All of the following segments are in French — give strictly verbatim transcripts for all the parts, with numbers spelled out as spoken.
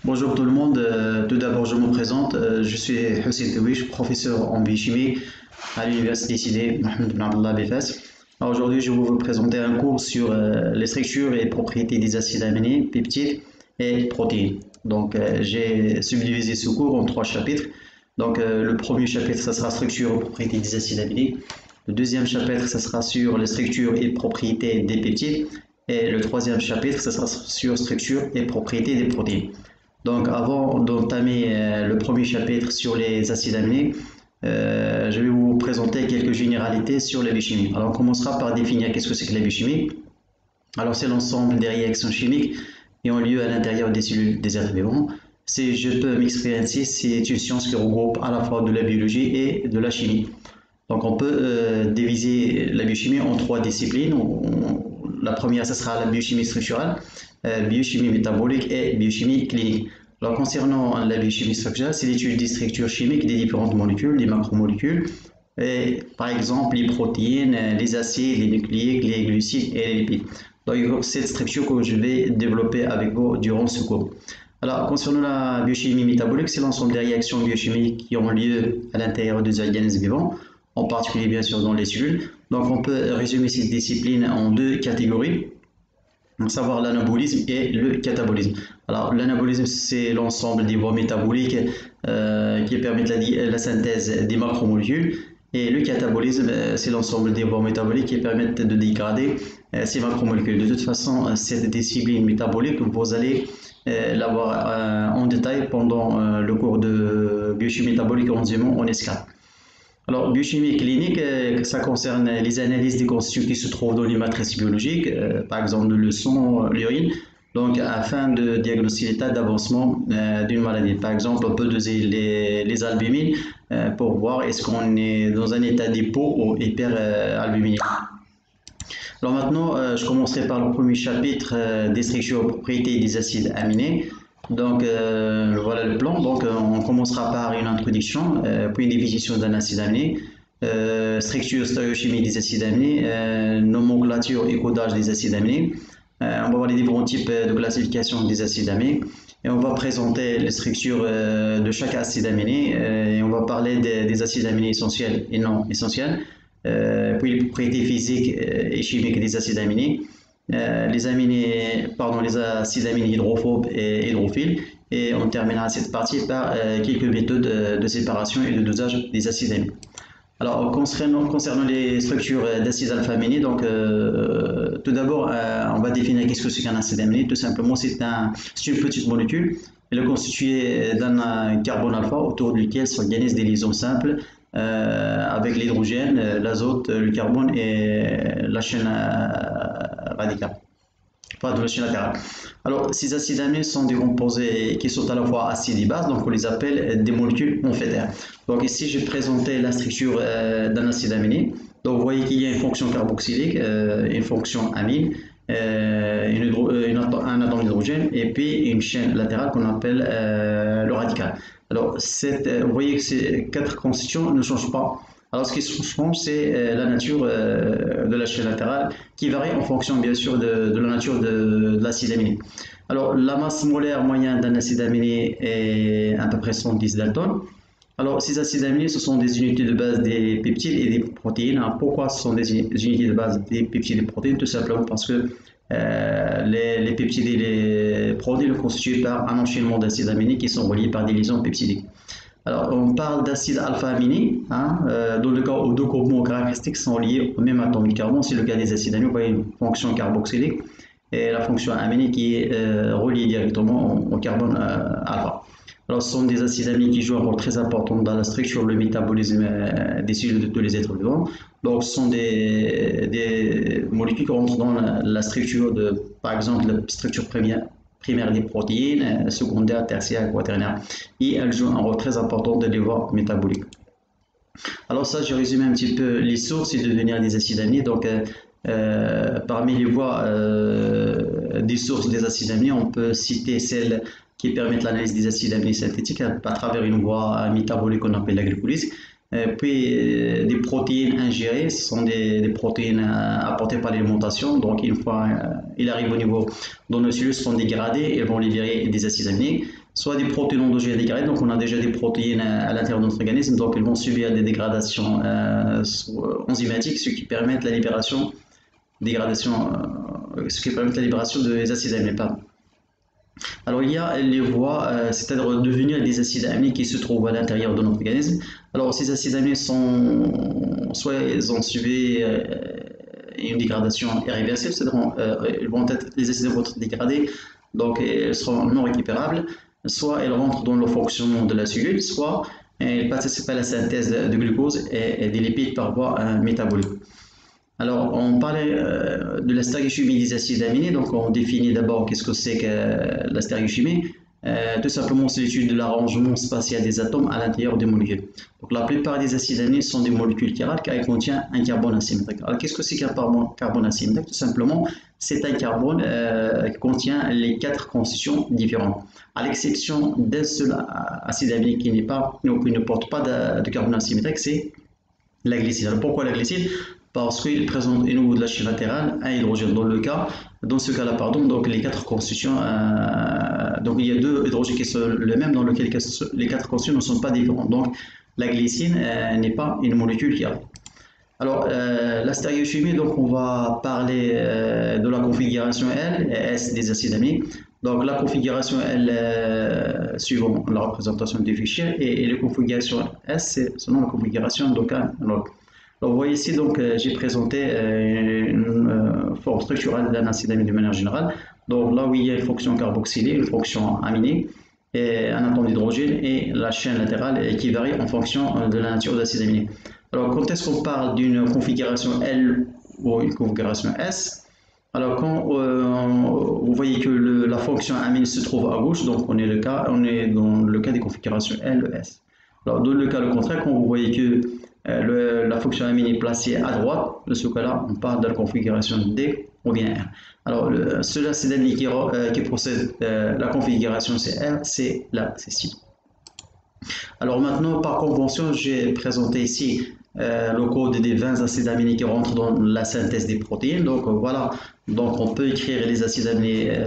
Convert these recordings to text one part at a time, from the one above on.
Bonjour tout le monde. Euh, tout d'abord, je me présente. Euh, je suis Hussein Tewish, professeur en biochimie à l'Université Sidi Mohamed Ben Abdallah Befas. Alors, aujourd'hui, je vais vous présenter un cours sur euh, les structures et propriétés des acides aminés, peptides et protéines. Donc, euh, j'ai subdivisé ce cours en trois chapitres. Donc, euh, le premier chapitre, ça sera structure et propriétés des acides aminés. Le deuxième chapitre, ça sera sur les structures et propriétés des peptides. Et le troisième chapitre, ça sera sur structure et propriétés des protéines. Donc, avant d'entamer euh, le premier chapitre sur les acides aminés, euh, je vais vous présenter quelques généralités sur la biochimie. Alors, on commencera par définir qu'est-ce que c'est que la biochimie. Alors, c'est l'ensemble des réactions chimiques qui ont lieu à l'intérieur des cellules des êtres vivants. Si je peux m'exprimer ainsi, c'est une science qui regroupe à la fois de la biologie et de la chimie. Donc, on peut euh, diviser la biochimie en trois disciplines. On, la première, ce sera la biochimie structurelle, euh, biochimie métabolique et biochimie clinique. Alors, concernant la biochimie structurelle, c'est l'étude des structures chimiques des différentes molécules, des macromolécules, et, par exemple les protéines, les acides, les nucléiques, les glucides et les lipides. Donc, c'est cette structure que je vais développer avec vous durant ce cours. Alors, concernant la biochimie métabolique, c'est l'ensemble des réactions biochimiques qui ont lieu à l'intérieur des organismes vivants, en particulier bien sûr dans les cellules. Donc, on peut résumer cette discipline en deux catégories, à savoir l'anabolisme et le catabolisme. Alors, l'anabolisme, c'est l'ensemble des voies métaboliques euh, qui permettent la, la synthèse des macromolécules. Et le catabolisme, c'est l'ensemble des voies métaboliques qui permettent de dégrader euh, ces macromolécules. De toute façon, cette discipline métabolique, vous allez euh, l'avoir euh, en détail pendant euh, le cours de biochimie métabolique enzymo en S quatre. Alors, biochimie clinique, euh, ça concerne les analyses des constituants qui se trouvent dans les matrices biologiques, euh, par exemple le sang, l'urine, donc afin de diagnostiquer l'état d'avancement euh, d'une maladie. Par exemple, on peut doser les, les albumines euh, pour voir est-ce qu'on est dans un état d'hypo ou hyperalbuminémie. Alors maintenant, euh, je commencerai par le premier chapitre euh, des structures et propriétés des acides aminés. Donc euh, voilà le plan. Donc euh, on commencera par une introduction, euh, puis une définition d'un acide aminé, euh, structure stéréochimie des acides aminés, euh, nomenclature et codage des acides aminés. Euh, on va voir les différents types de classification des acides aminés et on va présenter les structures euh, de chaque acide aminé euh, et on va parler des, des acides aminés essentiels et non essentiels, euh, puis les propriétés physiques et chimiques des acides aminés. Euh, les, aminés, pardon, les acides aminés hydrophobes et hydrophiles, et on terminera cette partie par euh, quelques méthodes de, de séparation et de dosage des acides aminés. Alors, concernant, concernant les structures d'acides alpha-aminés, donc euh, tout d'abord, euh, on va définir qu'est-ce que c'est qu'un acide aminé. Tout simplement, c'est un, une petite molécule. Elle est constituée d'un carbone alpha autour duquel s'organisent des liaisons simples euh, avec l'hydrogène, l'azote, le carbone et la chaîne euh, radicale. Pas de la chaîne latérale. Alors, ces acides aminés sont des composés qui sont à la fois acides et bases, donc on les appelle des molécules amphétères. Donc ici, j'ai présenté la structure euh, d'un acide aminé. Donc vous voyez qu'il y a une fonction carboxylique, euh, une fonction amine, euh, une hydro, une, un atome d'hydrogène et puis une chaîne latérale qu'on appelle euh, le radical. Alors, cette, vous voyez que ces quatre constituants ne changent pas. Alors, ce qui change, c'est euh, la nature euh, de la chaîne latérale qui varie en fonction, bien sûr, de, de la nature de, de l'acide aminé. Alors, la masse molaire moyenne d'un acide aminé est à peu près cent dix daltons. Alors, ces acides aminés, ce sont des unités de base des peptides et des protéines. Alors, pourquoi ce sont des unités de base des peptides et des protéines? Tout simplement parce que euh, les, les peptides et les protéines sont constitués par un enchaînement d'acides aminés qui sont reliés par des liaisons peptidiques. Alors, on parle d'acide alpha-aminé, hein, euh, dans le cas où deux groupements caractéristiques sont liés au même atome de carbone. C'est le cas des acides aminés, vous voyez une fonction carboxylique et la fonction aminée qui est euh, reliée directement au, au carbone euh, alpha. Alors, ce sont des acides aminés qui jouent un rôle très important dans la structure, le métabolisme euh, des cellules de tous les êtres vivants. Donc, ce sont des, des molécules qui rentrent dans la, la structure de, par exemple, la structure première primaire des protéines, secondaire, tertiaire, quaternaire. Et elles jouent un rôle très important dans les voies métaboliques. Alors ça, j'ai résumé un petit peu les sources et devenir des acides aminés. Donc, euh, parmi les voies euh, des sources des acides aminés, on peut citer celles qui permettent l'analyse des acides aminés synthétiques à, à travers une voie métabolique qu'on appelle la glycolyse. Euh, puis euh, des protéines ingérées, ce sont des, des protéines euh, apportées par l'alimentation. Donc une fois euh, il arrive au niveau dans nos cellules, sont dégradées et vont libérer des acides aminés. soit des protéines endogènes dégradées, donc on a déjà des protéines à, à l'intérieur de notre organisme, donc elles vont subir des dégradations euh, enzymatiques, ce qui permet la libération, dégradation, euh, ce qui permet la libération des acides aminés. Pardon. Alors il y a les voies, euh, c'est-à-dire devenir des acides aminés qui se trouvent à l'intérieur de notre organisme. Alors ces acides aminés sont, soit ils ont subi euh, une dégradation irréversible, c'est-à-dire euh, vont être, les acides vont être dégradés, donc ils seront non récupérables, soit ils rentrent dans le fonctionnement de la cellule, soit ils participent à la synthèse de, de glucose et, et des lipides par voie euh, métabolique. Alors, on parlait euh, de la stéréochimie des acides aminés, donc on définit d'abord qu'est-ce que c'est que euh, la stéréochimie. Euh, tout simplement, c'est l'étude de l'arrangement spatial des atomes à l'intérieur des molécules. Donc, la plupart des acides aminés sont des molécules chirales car elles contiennent un carbone asymétrique. Alors, qu'est-ce que c'est qu'un carbone asymétrique? Tout simplement, c'est un carbone euh, qui contient les quatre constitutions différentes, à l'exception d'un seul acide aminé qui n'est pas, qui ne porte pas de, de carbone asymétrique, c'est la glycine. Alors, pourquoi la glycine? Parce qu'il présente au niveau de la chaîne latérale un hydrogène. Dans le cas, dans ce cas-là, pardon, donc les quatre constitutions, euh, donc il y a deux hydrogènes qui sont les mêmes, dans lesquels les quatre constitutions ne sont pas différentes. Donc la glycine euh, n'est pas une molécule qui a. Alors euh, la stéréochimie, donc on va parler euh, de la configuration L et S des acides aminés. Donc la configuration L euh, suivant la représentation du fichier et, et la configuration S c'est selon la configuration endocane. Alors, vous voyez ici, donc, euh, j'ai présenté euh, une euh, forme structurale d'un acide aminé de manière générale. Donc, là où il y a une fonction carboxylée, une fonction aminée, et un atome d'hydrogène et la chaîne latérale qui varie en fonction de la nature de l'acide aminé. Alors, quand est-ce qu'on parle d'une configuration L ou une configuration S? Alors, quand euh, vous voyez que le, la fonction aminée se trouve à gauche, donc on est, le cas, on est dans le cas des configurations L et S. Alors, dans le cas le contraire, quand vous voyez que euh, le, la fonction aminée est placée à droite, dans ce cas-là, on parle de la configuration D ou bien R. Alors, le, seul acide aminé qui, euh, qui possède euh, la configuration C R, c'est la cécine. Alors maintenant, par convention, j'ai présenté ici euh, le code des vingt acides aminés qui rentrent dans la synthèse des protéines. Donc euh, voilà, donc on peut écrire les acides aminés euh,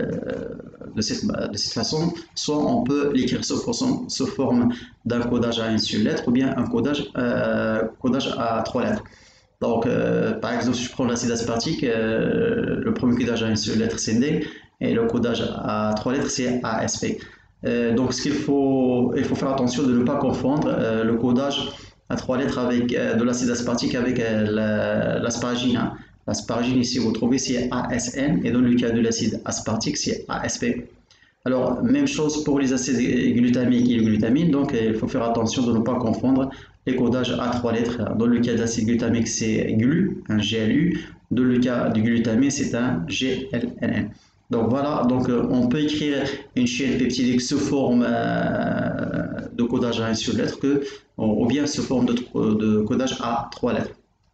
de, cette, de cette façon, soit on peut l'écrire sous, sous forme d'un codage à une seule lettre ou bien un codage, euh, codage à trois lettres. Donc euh, par exemple, si je prends l'acide aspartique, euh, le premier codage à une seule lettre c'est D et le codage à trois lettres c'est A S P. Euh, donc ce qu'il faut, il faut faire attention de ne pas confondre euh, le codage à trois lettres avec euh, de l'acide aspartique avec euh, l'asparagine. La, hein. L'asparagine ici vous trouvez c'est A S N et dans le cas de l'acide aspartique c'est A S P. Alors même chose pour les acides glutamiques et le glutamine, donc il faut faire attention de ne pas confondre les codages à trois lettres. Dans le cas d'acide glutamique c'est GLU, un G L U, dans le cas du glutamine c'est un G L N N. Donc voilà, donc euh, on peut écrire une chaîne peptidique sous forme euh, de codage à une seule lettre que, ou bien sous forme de, de codage à trois lettres.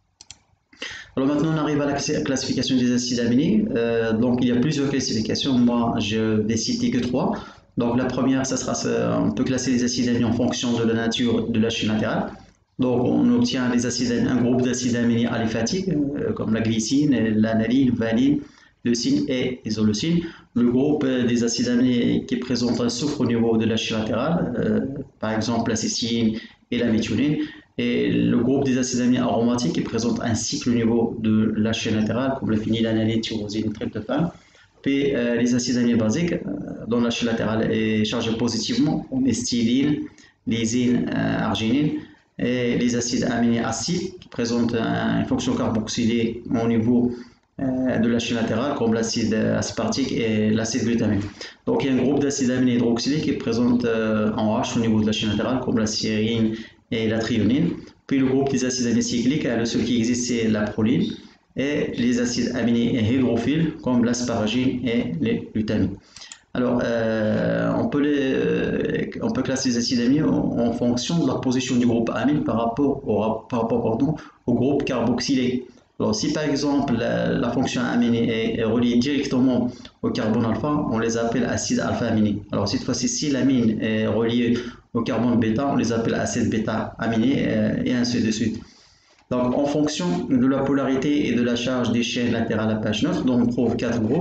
Alors maintenant on arrive à la classification des acides aminés. Euh, donc il y a plusieurs classifications, moi je vais citer que trois. Donc la première, ça sera, on peut classer les acides aminés en fonction de la nature de la chaîne latérale. Donc on obtient les acides, un groupe d'acides aminés aliphatiques euh, comme la glycine, l'analine, valine, leucine et isoleucine. Le groupe des acides aminés qui présente un soufre au niveau de la chaîne latérale, euh, par exemple la cécine et la méthionine. Et le groupe des acides aminés aromatiques qui présente un cycle au niveau de la chaîne latérale, comme le phénylalanine, tyrosine, tryptophane. Puis euh, les acides aminés basiques, euh, dont la chaîne latérale est chargée positivement, comme styrine, lysine, euh, arginine. Et les acides aminés acides qui présentent une fonction carboxylée au niveau de la chaîne latérale comme l'acide aspartique et l'acide glutamique. Donc il y a un groupe d'acides aminés hydroxylés qui est présent en H au niveau de la chaîne latérale comme la styrine et la thréonine. Puis le groupe des acides aminés cycliques, le seul qui existe c'est la proline. Et les acides aminés hydrophiles comme l'asparagine et les glutamines. Alors euh, on, peut les, on peut classer les acides aminés en, en fonction de la position du groupe amine par rapport au, par rapport, pardon, au groupe carboxylé. Alors, si par exemple la, la fonction aminée est reliée directement au carbone alpha, on les appelle acides alpha-aminés. Alors, cette fois-ci, si l'amine est reliée au carbone bêta, on les appelle acides bêta-aminés et ainsi de suite. Donc, en fonction de la polarité et de la charge des chaînes latérales à page neutre, dont on trouve quatre groupes,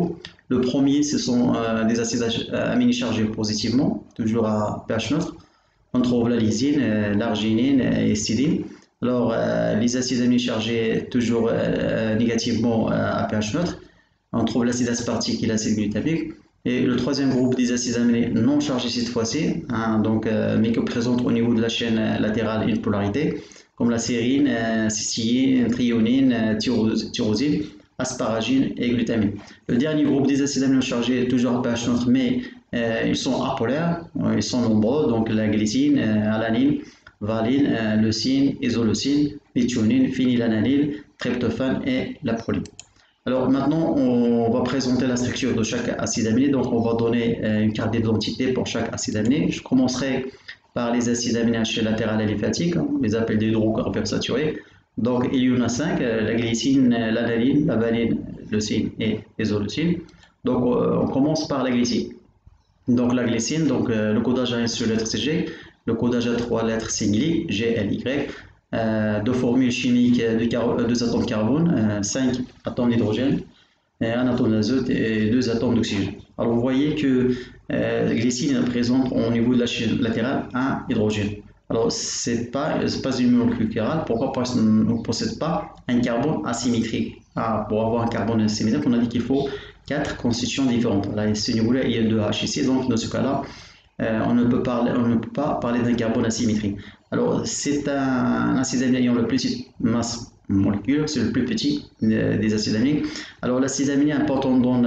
Le premier, ce sont euh, des acides aminés chargés positivement, toujours à pH neutre. On trouve la lysine, euh, l'arginine et l'histidine. Alors, euh, les acides aminés chargés toujours euh, négativement euh, à pH neutre. On trouve l'acide aspartique et l'acide glutamique. Et le troisième groupe des acides aminés non chargés cette fois-ci, hein, donc, euh, mais qui présentent au niveau de la chaîne latérale une polarité, comme la sérine, euh, cystine, threonine, euh, tyrosine, asparagine et glutamine. Le dernier groupe des acides aminés chargés est toujours à pH neutre, mais euh, ils sont apolaires, ils sont nombreux, donc la glycine, euh, alanine, valine, euh, leucine, isoleucine, méthionine, phénylalanine, tryptophane et la proline. Alors maintenant, on va présenter la structure de chaque acide aminé. Donc on va donner une carte d'identité pour chaque acide aminé. Je commencerai par les acides aminés H latéral et lymphatique, on les appelle des hydrocarbures saturés. Donc il y en a cinq, la glycine, l'analine, la valine, leucine et l'isoleucine. Donc on commence par la glycine. Donc la glycine, donc le codage à une seule lettre c'est G, le codage à trois lettres c'est G, G, L, Y. Euh, deux formules chimiques de deux atomes de carbone, euh, cinq atomes d'hydrogène, un atome d'azote et deux atomes d'oxygène. Alors vous voyez que euh, la glycine présente au niveau de la chaîne latérale un hydrogène. Alors ce n'est pas, pas une molécule chirale. Pourquoi? Parce qu'on ne possède pas un carbone asymétrique. Ah, pour avoir un carbone asymétrique, on a dit qu'il faut quatre constitutions différentes. Là, à ce niveau-là, il y a deux H ici, donc dans ce cas-là, Euh, on, ne peut parler, on ne peut pas parler d'un carbone asymétrique. Alors, c'est un acide aminé ayant le plus de masse moléculaire, c'est le plus petit euh, des acides aminés. Alors, l'acide aminé est important dans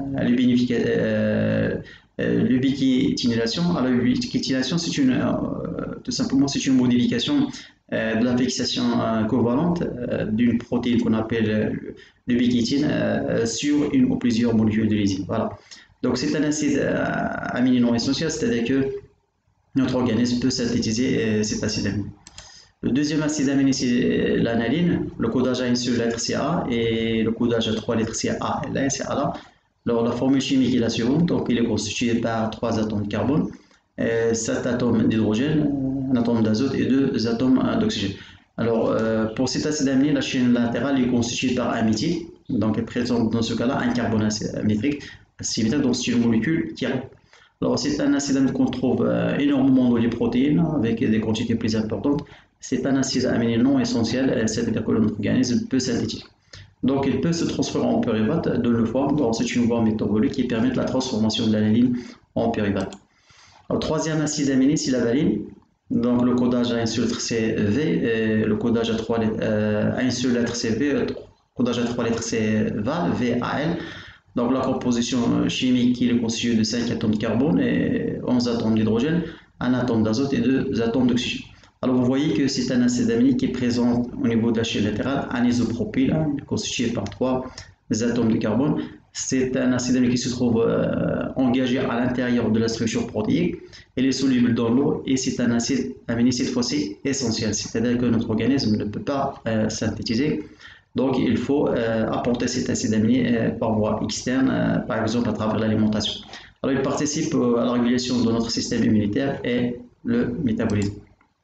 l'ubiquitination. Alors, l'ubiquitination, c'est une, euh, tout simplement, c'est une modification euh, de la fixation euh, covalente euh, d'une protéine qu'on appelle l'ubiquitine euh, sur une ou plusieurs molécules de lysine. Voilà. Donc c'est un acide aminé non essentiel, c'est-à-dire que notre organisme peut synthétiser cet acide aminé. Le deuxième acide aminé, c'est l'analine. Le codage à une seule lettre, c'est A, et le codage à trois lettres, c'est A. Et là, c'est A là. Alors la formule chimique est la suivante. Donc il est constitué par trois atomes de carbone, sept atomes d'hydrogène, un atome d'azote et deux atomes d'oxygène. Alors euh, pour cet acide aminé, la chaîne latérale est constituée par un méthyle. Donc elle présente dans ce cas-là un carbone asymétrique. Donc c'est une molécule qui a. Alors c'est un acide aminé qu'on trouve euh, énormément dans les protéines avec des quantités plus importantes. C'est un acide aminé non essentiel, c'est-à-dire que notre organisme peut synthétiser. Donc il peut se transformer en pyruvate de deux formes. Donc c'est une voie métabolique qui permet la transformation de l'analine en pyruvate. Le troisième acide aminé, c'est la valine. Donc le codage à une seule lettre c'est V, et le codage à trois lettres, euh, à une seule lettre c'est V, le codage à trois lettres c'est Val, V A L. Donc la composition chimique qui est constituée de cinq atomes de carbone et onze atomes d'hydrogène, un atome d'azote et deux atomes d'oxygène. Alors vous voyez que c'est un acide aminé qui est présent au niveau de la chaîne latérale, un isopropyl, hein, constitué par trois atomes de carbone. C'est un acide aminé qui se trouve euh, engagé à l'intérieur de la structure protéique. Il est soluble dans l'eau et c'est un acide aminé cette fois-ci essentiel, c'est-à-dire que notre organisme ne peut pas euh, synthétiser. Donc, il faut euh, apporter cet acide aminé euh, par voie externe, euh, par exemple à travers l'alimentation. Alors, il participe euh, à la régulation de notre système immunitaire et le métabolisme.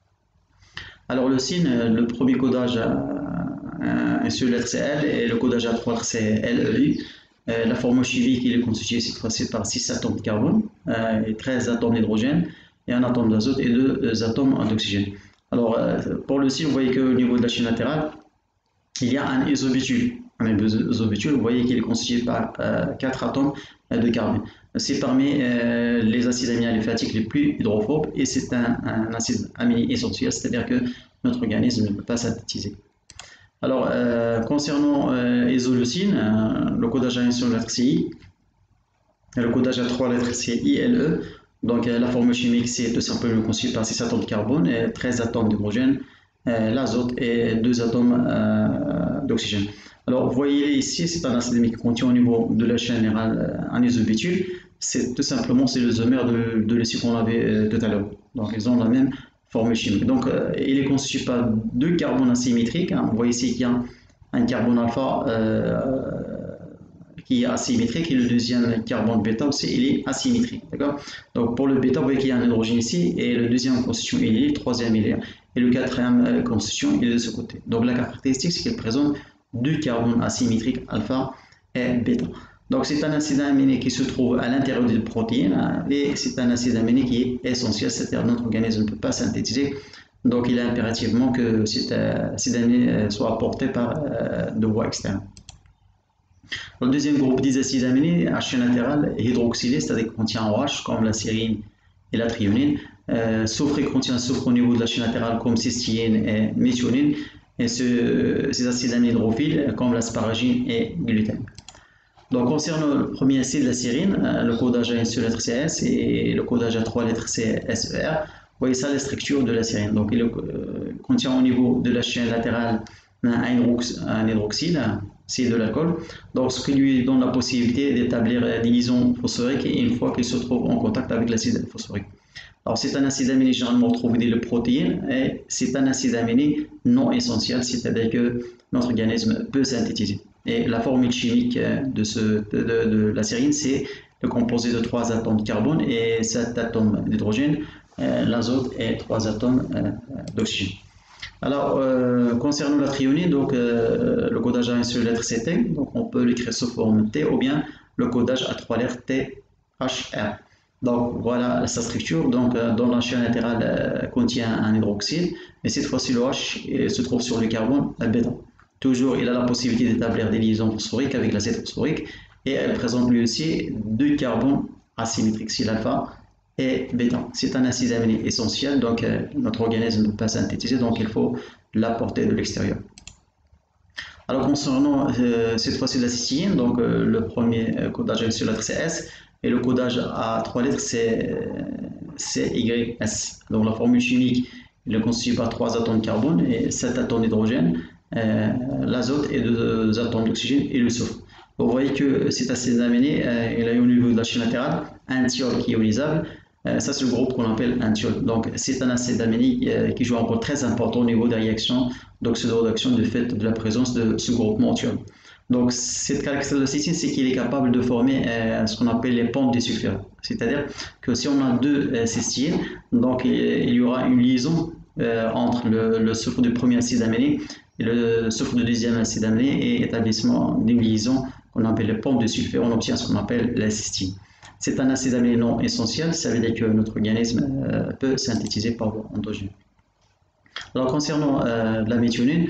Alors, le signe, euh, le premier codage à un seul lettre c'est L et le codage à trois lettres c'est L E U. Euh, la formule chimique il est constituée cette fois-ci par six atomes de carbone, euh, et treize atomes d'hydrogène et un atome d'azote et deux atomes d'oxygène. Alors, euh, pour le signe, vous voyez qu'au niveau de la chaîne latérale, il y a un isobutyle. Un isobutyle, vous voyez qu'il est constitué par euh, quatre atomes de carbone. C'est parmi euh, les acides aminés aliphatique les plus hydrophobes et c'est un, un acide aminé essentiel, c'est-à-dire que notre organisme ne peut pas synthétiser. Alors, euh, concernant euh, l'isoleucine, euh, le codage à une seule lettre c'est I, et le codage à trois lettres c'est I L E. Donc, euh, la formule chimique c'est tout simplement constitué par six atomes de carbone et treize atomes d'hydrogène, Euh, l'azote et deux atomes euh, d'oxygène. Alors, vous voyez ici, c'est un acide aminé qui contient au niveau de la chaîne générale euh, un isobutyle. C'est tout simplement c'est l'isomère de, de l'acide qu'on avait euh, tout à l'heure. Donc, ils ont la même formule chimique. Donc, euh, il est constitué par deux carbones asymétriques. Hein. Vous voyez ici qu'il y a un, un carbone alpha euh, qui est asymétrique et le deuxième carbone bêta aussi, il est asymétrique. D'accord. Donc, pour le bêta, vous voyez qu'il y a un hydrogène ici et le deuxième constitution il est, le troisième il est. Et le quatrième euh, constitution il est de ce côté. Donc la caractéristique c'est qu'elle présente deux carbones asymétriques alpha et bêta. Donc c'est un acide aminé qui se trouve à l'intérieur des protéines et c'est un acide aminé qui est essentiel, c'est-à-dire notre organisme ne peut pas synthétiser. Donc il est impérativement que cet acide aminé soit apporté par de voie externe. Le deuxième groupe des acides aminés à chaîne latérale hydroxylée, c'est-à-dire qui contient OH comme la sérine et la thréonine. Euh, soufre contient soufre au niveau de la chaîne latérale comme cystine et méthionine. Et ce, ces acides aminés hydrophiles comme l'asparagine et gluten. Donc concernant le premier acide, la sérine, le codage à une seule lettre C S et le codage à trois lettres C S E R, vous voyez ça la structure de la sérine. Donc il euh, contient au niveau de la chaîne latérale un, hydrox, un hydroxyle, c'est de l'alcool, donc ce qui lui donne la possibilité d'établir des liaisons phosphoriques une fois qu'il se trouve en contact avec l'acide phosphorique. Alors c'est un acide aminé généralement retrouvé dans les protéines et c'est un acide aminé non essentiel, c'est-à-dire que notre organisme peut synthétiser. Et la formule chimique de, ce, de, de, de la sérine, c'est le composé de trois atomes de carbone et sept atomes d'hydrogène, euh, l'azote et trois atomes euh, d'oxygène. Alors, euh, concernant la thréonine, donc, euh, le codage à une seule lettre c'est T, donc on peut l'écrire sous forme T, ou bien le codage à trois lettres T H R. Donc voilà sa structure. Donc euh, dans la chaîne latérale euh, contient un hydroxyle, mais cette fois-ci le H se trouve sur le carbone bêta. Toujours, il a la possibilité d'établir des liaisons phosphoriques avec l'acide phosphorique et elle présente lui aussi deux carbones asymétriques, c'est l'alpha et bêta. C'est un acide aminé essentiel, donc euh, notre organisme ne peut pas synthétiser, donc il faut l'apporter de l'extérieur. Alors concernant euh, cette fois-ci la cystine, donc euh, le premier euh, codage avec sur la lettre C S et le codage à trois lettres c'est C Y S. Donc la formule chimique il est constituée par trois atomes de carbone et sept atomes d'hydrogène, euh, l'azote et deux atomes d'oxygène et le soufre. Vous voyez que cet acide aminé, euh, il a au niveau de la chaîne latérale un thiol qui est ionisable. Euh, ça c'est le groupe qu'on appelle un thiol. Donc c'est un acide aminé euh, qui joue un rôle très important au niveau des réactions d'oxydoréduction du fait de la présence de ce groupement thiol. Donc cette caractéristique de la cystine, c'est qu'il est capable de former euh, ce qu'on appelle les pentes des sulfures. C'est-à-dire que si on a deux euh, cystines, donc il, il y aura une liaison euh, entre le, le soufre du premier acide aminé et le soufre du deuxième acide aminé et établissement d'une liaison qu'on appelle les pentes de sulfure, on obtient ce qu'on appelle la cystine. C'est un acide aminé non essentiel, ça veut dire que notre organisme euh, peut synthétiser par voie endogène. Alors concernant euh, la méthionine,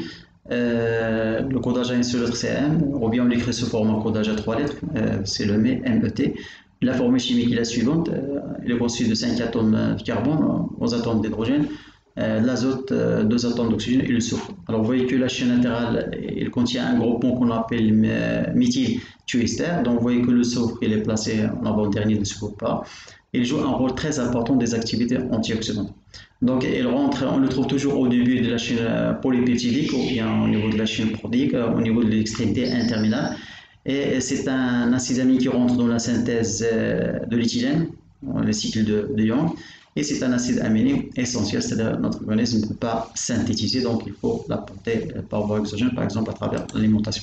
euh, le codage à une seule lettre c'est M, ou bien on l'écrit sous forme codage à trois lettres, euh, c'est le M E T. La formule chimique est la suivante, euh, il est constitué de cinq atomes de carbone, onze atomes d'hydrogène, euh, l'azote, euh, deux atomes d'oxygène et le soufre. Alors vous voyez que la chaîne latérale il contient un groupement qu'on appelle méthylthiouester, donc vous voyez que le soufre il est placé en avant-dernier de ce groupe-là. Il joue un rôle très important des activités antioxydantes. Donc, il rentre, on le trouve toujours au début de la chaîne polypeptidique ou bien au niveau de la chaîne protéique, au niveau de l'extrémité interminale. Et c'est un acide aminé qui rentre dans la synthèse de l'éthylène, le cycle de, de Young. Et c'est un acide aminé essentiel, c'est-à-dire que notre organisme ne peut pas synthétiser, donc il faut l'apporter par voie exogène, par exemple à travers l'alimentation.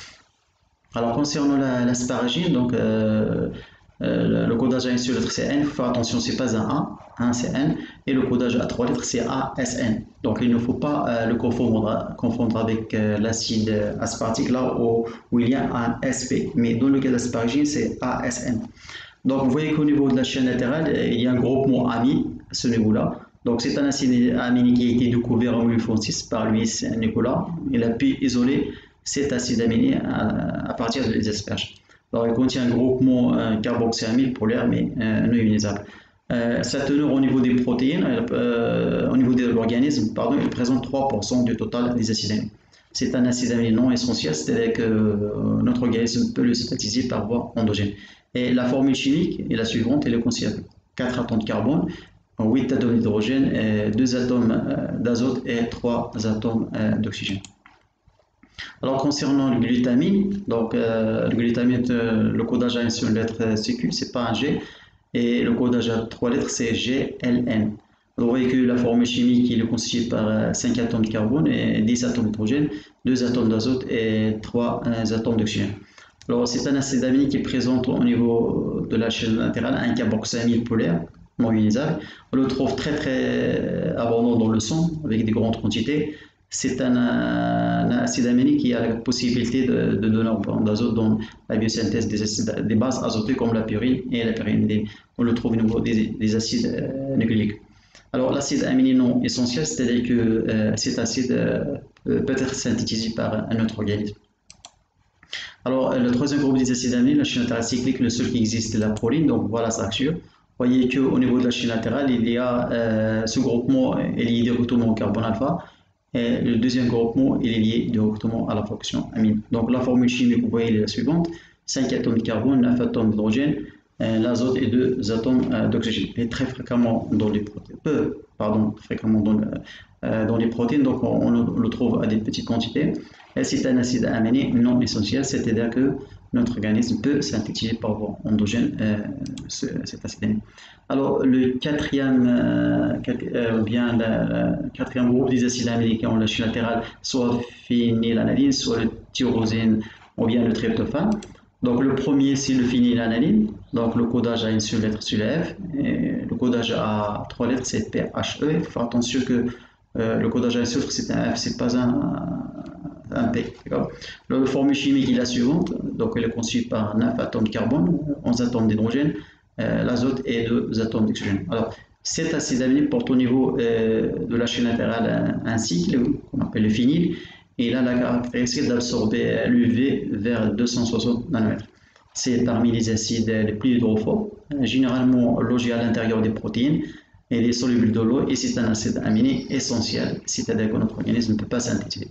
Alors, concernant l'asparagine, donc euh, Euh, le codage à une seule lettre c'est N, il faut faire attention, c'est pas un A, un c'est N, et le codage à trois lettres c'est A S N. Donc il ne faut pas euh, le confondre, confondre avec euh, l'acide aspartique là où, où il y a un S P, mais dans le cas d'asparagine c'est A S N. Donc vous voyez qu'au niveau de la chaîne latérale, il y a un groupement amine à ce niveau-là. Donc c'est un acide aminé qui a été découvert en mille neuf cent six par Louis Nicolas. Il a pu isoler cet acide aminé à, à partir des asperges. Alors, il contient un groupement euh, carboxylamide polaire mais euh, non ionisable. Euh, sa teneur au niveau des protéines, euh, au niveau de l'organisme, pardon, il présente trois pour cent du total des acides aminés. C'est un acide aminé non essentiel, c'est-à-dire que euh, notre organisme peut le synthétiser par voie endogène. Et la formule chimique est la suivante, elle est constituée de quatre atomes de carbone, huit atomes d'hydrogène, deux atomes euh, d'azote et trois atomes euh, d'oxygène. Alors concernant le glutamine, donc euh, le glutamine, euh, le codage à une seule lettre C Q, c'est pas un G, et le codage à trois lettres c'est G L N. Vous voyez que la formule chimique il est constituée par euh, cinq atomes de carbone et dix atomes d'hydrogène, deux atomes d'azote et trois euh, atomes d'oxygène. Alors c'est un acide aminé qui présente au niveau de la chaîne latérale un carboxylamide polaire non ionisable. On le trouve très très abondant dans le sang avec des grandes quantités. c'est un, un acide aminé qui a la possibilité de, de donner un bond d'azote dans la biosynthèse des, acides, des bases azotées comme la purine et la pyrimidine. On le trouve au niveau des, des acides euh, nucléiques. Alors l'acide aminé non essentiel, c'est-à-dire que euh, cet acide euh, peut être synthétisé par un autre organisme. Alors le troisième groupe des acides aminés, la chaîne latérale cyclique, le seul qui existe, c'est la proline, donc voilà sa structure. Vous voyez qu'au niveau de la chaîne latérale, il y a euh, ce groupement est lié directement au carbone alpha. Et le deuxième groupement il est lié directement à la fonction amine. Donc la formule chimique, vous voyez, est la suivante. cinq atomes de carbone, neuf atomes d'hydrogène, euh, l'azote et deux atomes euh, d'oxygène. Et très fréquemment dans les protéines, peu, pardon, fréquemment dans, le, euh, dans les protéines, donc on, on, le, on, le, trouve à des petites quantités. Et c'est un acide aminé non essentiel, c'est-à-dire que notre organisme peut synthétiser par voie endogène euh, ce, cet acide aminé. Alors le quatrième, euh, euh, bien la, le quatrième groupe des acides aminés qui ont la chaîne latérale, soit phénylalalanine, soit le tyrosine ou bien le tryptophane. Donc le premier c'est le phénylalalanine, donc le codage a une seule lettre sur la F, et le codage a trois lettres, c'est P H E. Il faut faire attention que euh, le codage à une seule lettre c'est un F, c'est pas un, un P. La formule chimique est la suivante, donc elle est constituée par neuf atomes de carbone, onze atomes d'hydrogène, euh, l'azote et deux atomes d'oxygène. Alors cet acide aminé porte au niveau euh, de la chaîne latérale un, un cycle qu'on appelle le phényl. Et il a la caractéristique d'absorber l'U V vers deux cent soixante nanomètres. C'est parmi les acides les plus hydrophobes, généralement logé à l'intérieur des protéines et des solubles de l'eau, et c'est un acide aminé essentiel, c'est-à-dire que notre organisme ne peut pas synthétiser.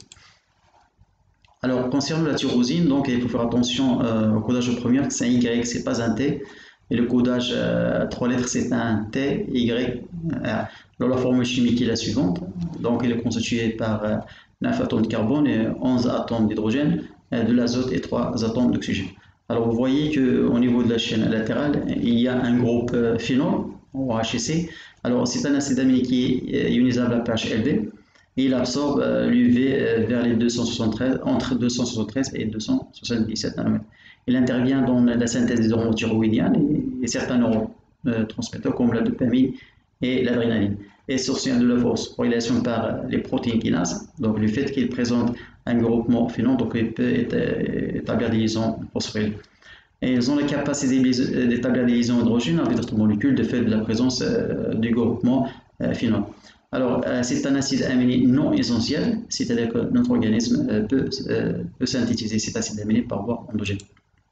Alors, concernant la tyrosine, donc, il faut faire attention euh, au codage premier, c'est un Y, c'est pas un T, et le codage euh, trois lettres, c'est un T, Y, R. Alors, la formule chimique est la suivante, donc elle est constituée par euh, neuf atomes de carbone et onze atomes d'hydrogène, de l'azote et trois atomes d'oxygène. Alors vous voyez qu'au niveau de la chaîne latérale, il y a un groupe phénol, ou H C. Alors c'est un acide aminé qui est ionisable à pH élevé. Il absorbe l'U V vers les deux cent soixante-treize, entre deux cent soixante-treize et deux cent soixante-dix-sept nanomètres. Il intervient dans la synthèse des hormones thyroïdiennes et, et certains neurotransmetteurs comme la dopamine et l'adrénaline. Et soutient de la phosphorylation par les protéines kinases, donc le fait qu'il présente un groupement phénol, donc il peut établir des liaisons phosphorylées. Et ils ont la capacité d'établir des liaisons hydrogènes avec d'autres molécules de fait de la présence du groupement phénol. Alors, c'est un acide aminé non essentiel, c'est-à-dire que notre organisme peut, peut synthétiser cet acide aminé par voie endogène.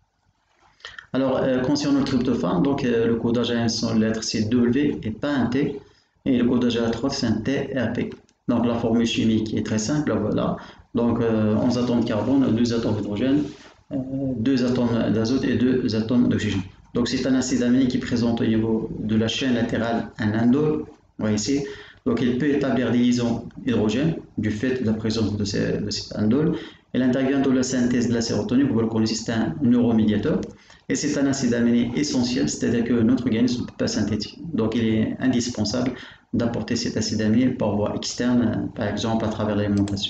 Alors, concernant le tryptophane, donc le codage à une seule lettre c'est W et pas un T. Et le codage à la trois, c'est un T R P. Donc la formule chimique est très simple, voilà. Donc euh, onze atomes de carbone, deux atomes d'hydrogène, euh, deux atomes d'azote et deux atomes d'oxygène. Donc c'est un acide aminé qui présente au niveau de la chaîne latérale un indole, on va ici. Donc il peut établir des liaisons hydrogènes du fait de la présence de, ces, de cet indole. Il intervient dans la synthèse de la sérotonine, vous le connaissez, c'est un neuromédiateur. Et c'est un acide aminé essentiel, c'est-à-dire que notre organisme ne peut pas synthétiser. Donc il est indispensable d'apporter cet acide aminé par voie externe, par exemple à travers l'alimentation.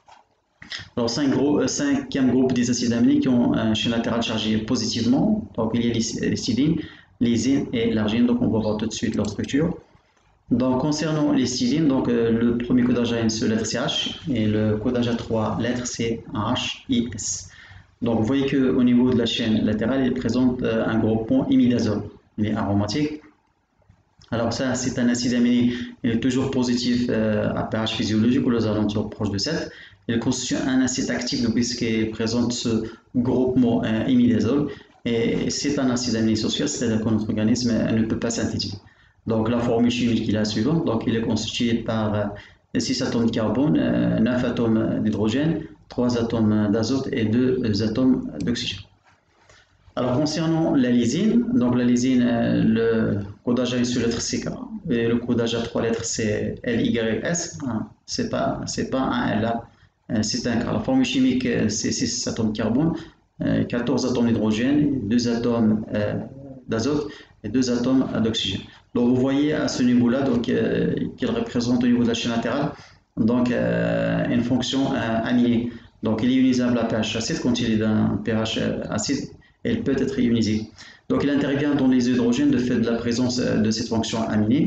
Alors, cinq gros, cinquième groupe des acides aminés qui ont un chaîne latérale chargé positivement. Donc, il y a les, les styrines, les zines et l'argine. Donc, on va voir tout de suite leur structure. Donc, concernant les styrines, donc, euh, le premier codage a une seule lettre, c'est H, et le codage à trois lettres, c'est H I S. Donc, vous voyez qu'au niveau de la chaîne latérale, il présente euh, un groupement imidazole. Il est aromatique. Alors ça, c'est un acide aminé, il est toujours positif euh, à pH physiologique ou aux alentours proches de sept. Il constitue un acide actif puisqu'il présente ce groupement euh, imidazole. Et c'est un acide aminé social, c'est-à-dire que notre organisme euh, ne peut pas synthétiser. Donc la formule chimique est la suivante. Donc il est constitué par euh, six atomes de carbone, euh, neuf atomes d'hydrogène, trois atomes d'azote et deux atomes d'oxygène. Alors concernant la lysine, donc la lysine, euh, le codage à une seule lettre c'est K et le codage à trois lettres c'est L Y S. Hein, c'est pas c'est pas un L A, euh, c'est un K. La formule chimique c'est six atomes de carbone, euh, quatorze atomes d'hydrogène, deux atomes euh, d'azote et deux atomes d'oxygène. Donc vous voyez à ce niveau-là donc euh, qu'il représente au niveau de la chaîne latérale donc euh, une fonction euh, aminée. Donc il est ionisable à pH acide quand il est d'un pH acide. Elle peut être ionisée. Donc, il intervient dans les hydrogènes de fait de la présence de cette fonction aminée.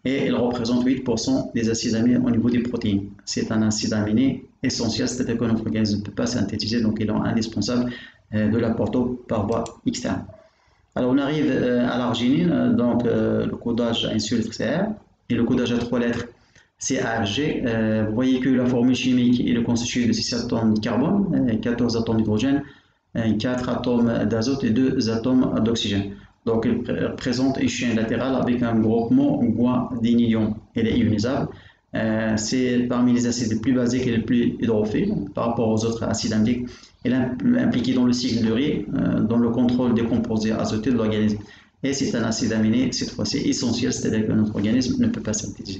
et il représente huit pour cent des acides aminés au niveau des protéines. C'est un acide aminé essentiel, c'est-à-dire que notre organisme ne peut pas synthétiser, donc il est indispensable de l'apporter par voie externe. Alors on arrive à l'arginine, donc le codage à une seule lettre c'est R, et le codage à trois lettres c'est A R G. Euh, vous voyez que la formule chimique est constituée de six atomes de carbone, quatorze atomes d'hydrogène, quatre atomes d'azote et deux atomes d'oxygène. Donc elle présente une chaîne latérale avec un groupement guanidinium. Elle est ionisable. Euh, c'est parmi les acides les plus basiques et les plus hydrophiles par rapport aux autres acides aminés. Elle est impliquée dans le cycle de Rey, euh, dans le contrôle des composés azotés de l'organisme. Et c'est un acide aminé, cette fois-ci essentiel, c'est-à-dire que notre organisme ne peut pas synthétiser.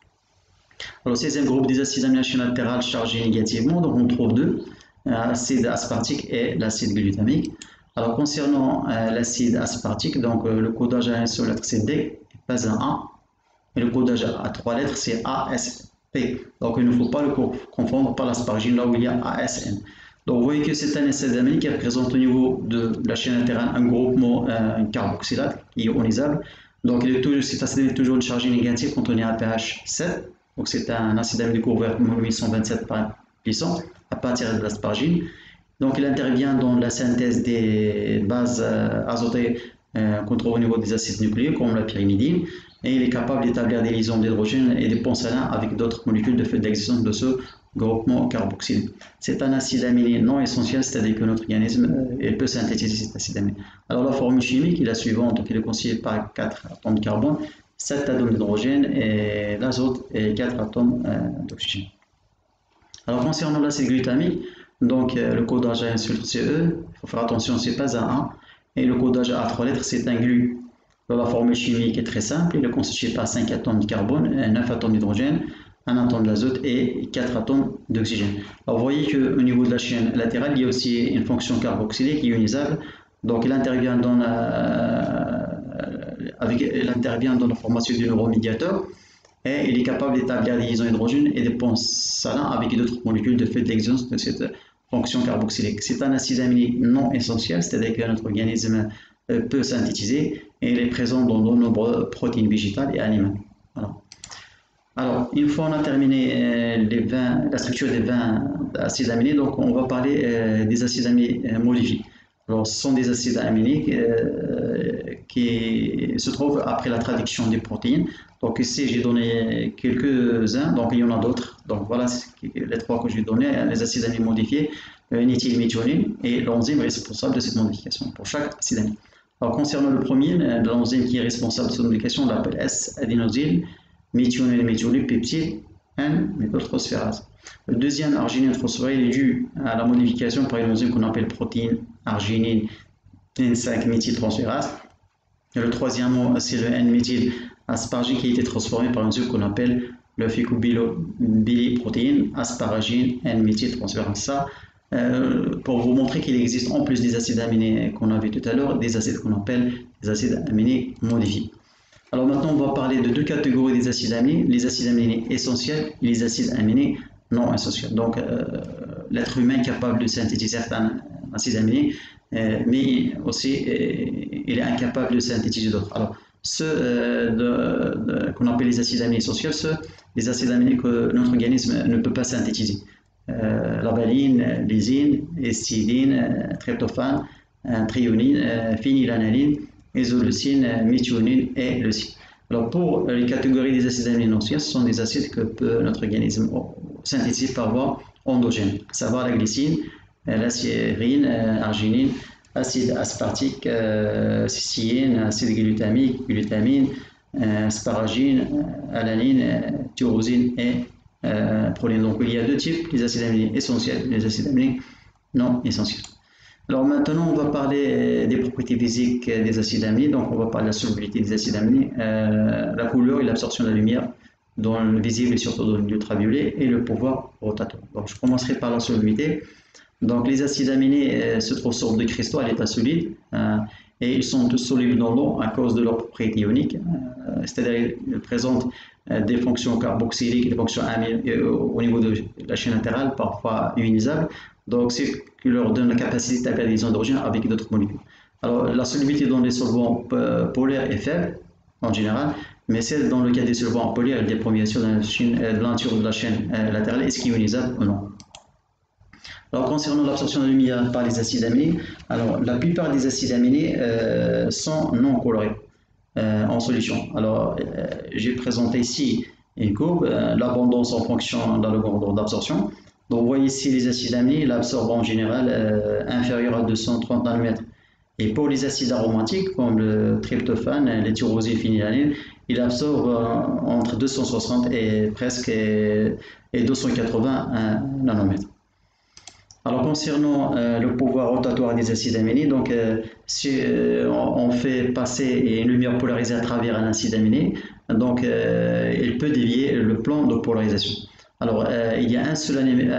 Alors, seizième groupe des acides aminés à chaîne latérale chargés négativement, donc on trouve deux, l'acide aspartique et l'acide glutamique. Alors, concernant euh, l'acide aspartique, donc euh, le codage à une seule lettre c'est D, pas un A, et le codage à trois lettres c'est A S P. Donc, il ne faut pas le confondre par l'asparagine là où il y a A S N. Donc, vous voyez que c'est un acide aminé qui représente au niveau de la chaîne latérale un groupement euh, carboxylate qui est ionisable. Donc, il est toujours, cet acide est toujours une charge négative quand on est à pH sept. Donc, c'est un acide aminé couvert huit cent vingt-sept par puissant à partir de l'asparagine. Donc, il intervient dans la synthèse des bases euh, azotées euh, qu'on trouve au niveau des acides nucléiques, comme la pyrimidine, et il est capable d'établir des liaisons d'hydrogène et des ponts salins avec d'autres molécules de fait d'existence de ce groupement carboxyle. C'est un acide aminé non essentiel, c'est-à-dire que notre organisme euh, peut synthétiser cet acide aminé. Alors, la formule chimique est la suivante, donc il est constitué par quatre atomes de carbone, sept atomes d'hydrogène et l'azote et quatre atomes euh, d'oxygène. Alors, concernant l'acide glutamique, donc euh, le codage à une seule lettre c'est E, il faut faire attention, c'est pas un A, et le codage à trois lettres c'est un glu. Alors, la formule chimique est très simple, il est constitué par cinq atomes de carbone, neuf atomes d'hydrogène, un atome d'azote et quatre atomes d'oxygène. Alors, vous voyez qu'au niveau de la chaîne latérale, il y a aussi une fonction carboxylique ionisable, donc il intervient dans la, avec, il intervient dans la formation du neuromédiateur, et il est capable d'établir des liaisons hydrogène et des ponts salins avec d'autres molécules de fait de l'existence de cette fonction carboxylique. C'est un acide aminé non essentiel, c'est-à-dire que notre organisme peut synthétiser et il est présent dans de nombreuses protéines végétales et animales. Voilà. Alors, une fois on a terminé les vingt, la structure des vingt acides aminés, donc on va parler des acides aminés modifiés. Alors, ce sont des acides aminés euh, qui se trouvent après la traduction des protéines. Donc ici, j'ai donné quelques-uns, donc il y en a d'autres. Donc voilà les trois que j'ai donnés, les acides aminés modifiés, l'éthylméthionine et l'enzyme responsable de cette modification pour chaque acide aminé. Alors concernant le premier, l'enzyme qui est responsable de cette modification, on l'appelle S-adénosyl méthionine méthionine peptide N méthylphosphérase. Le deuxième, arginine phosphorylate, est dû à la modification par une enzyme qu'on appelle protéine arginine N cinq méthyltransférase. Et le troisième, c'est le N-méthylasparagine qui a été transformé par une enzyme qu'on appelle le phycobiliprotéine asparagine N-méthyltransférase. Ça, euh, pour vous montrer qu'il existe en plus des acides aminés qu'on a vu tout à l'heure, des acides qu'on appelle des acides aminés modifiés. Alors maintenant, on va parler de deux catégories des acides aminés, les acides aminés essentiels et les acides aminés non essentiels. Donc, euh, l'être humain est capable de synthétiser certains acides aminés, euh, mais aussi euh, il est incapable de synthétiser d'autres. Alors, ceux euh, qu'on appelle les acides aminés essentiels, ceux les acides aminés que notre organisme ne peut pas synthétiser. Euh, la valine, lysine, histidine, tryptophane, thréonine, phénylalanine, isoleucine, méthionine et leucine. Alors pour les catégories des acides aminés non essentiels, ce sont des acides que peut notre organisme synthétiser par voie endogène, à savoir la glycine, la styrine, arginine, acide aspartique, euh, cystéine, acide glutamique, glutamine, euh, asparagine, alanine, tyrosine et euh, proline. Donc il y a deux types, les acides aminés essentiels et les acides aminés non essentiels. Alors maintenant, on va parler des propriétés physiques des acides aminés. Donc on va parler de la solubilité des acides aminés, euh, la couleur et l'absorption de la lumière dans le visible et surtout dans l'ultraviolet et le pouvoir rotatoire. Donc je commencerai par la solubilité. Donc les acides aminés euh, se trouvent sur des cristaux à l'état solide euh, et ils sont tous solubles dans l'eau à cause de leurs propriétés ioniques, euh, c'est-à-dire qu'ils présentent euh, des fonctions carboxyliques, des fonctions amines euh, au niveau de la chaîne latérale, parfois ionisables. Donc c'est ce qui leur donne la capacité d'établir des liaisons d'hydrogène avec d'autres molécules. Alors la solubilité dans les solvants polaires est faible en général, mais celle dans le cas des solvants polyères et des promulgations de l'entour de la chaîne latérale, est-ce qu'il est ionisable ou non? Alors, concernant l'absorption de la lumière par les acides aminés, alors la plupart des acides aminés euh, sont non colorés euh, en solution. Alors, euh, j'ai présenté ici une courbe, euh, l'abondance en fonction de l'ordre d'absorption. Donc, vous voyez ici les acides aminés, l'absorbe en général euh, inférieur à deux cent trente nanomètres. Et pour les acides aromatiques, comme le tryptophane, les tyrosine, phénylalanine, il absorbe euh, entre deux cent soixante et presque et, et deux cent quatre-vingts nanomètres. Alors, concernant euh, le pouvoir rotatoire des acides aminés, donc euh, si euh, on fait passer une lumière polarisée à travers un acide aminé, donc euh, il peut dévier le plan de polarisation. Alors, euh, il y a un seul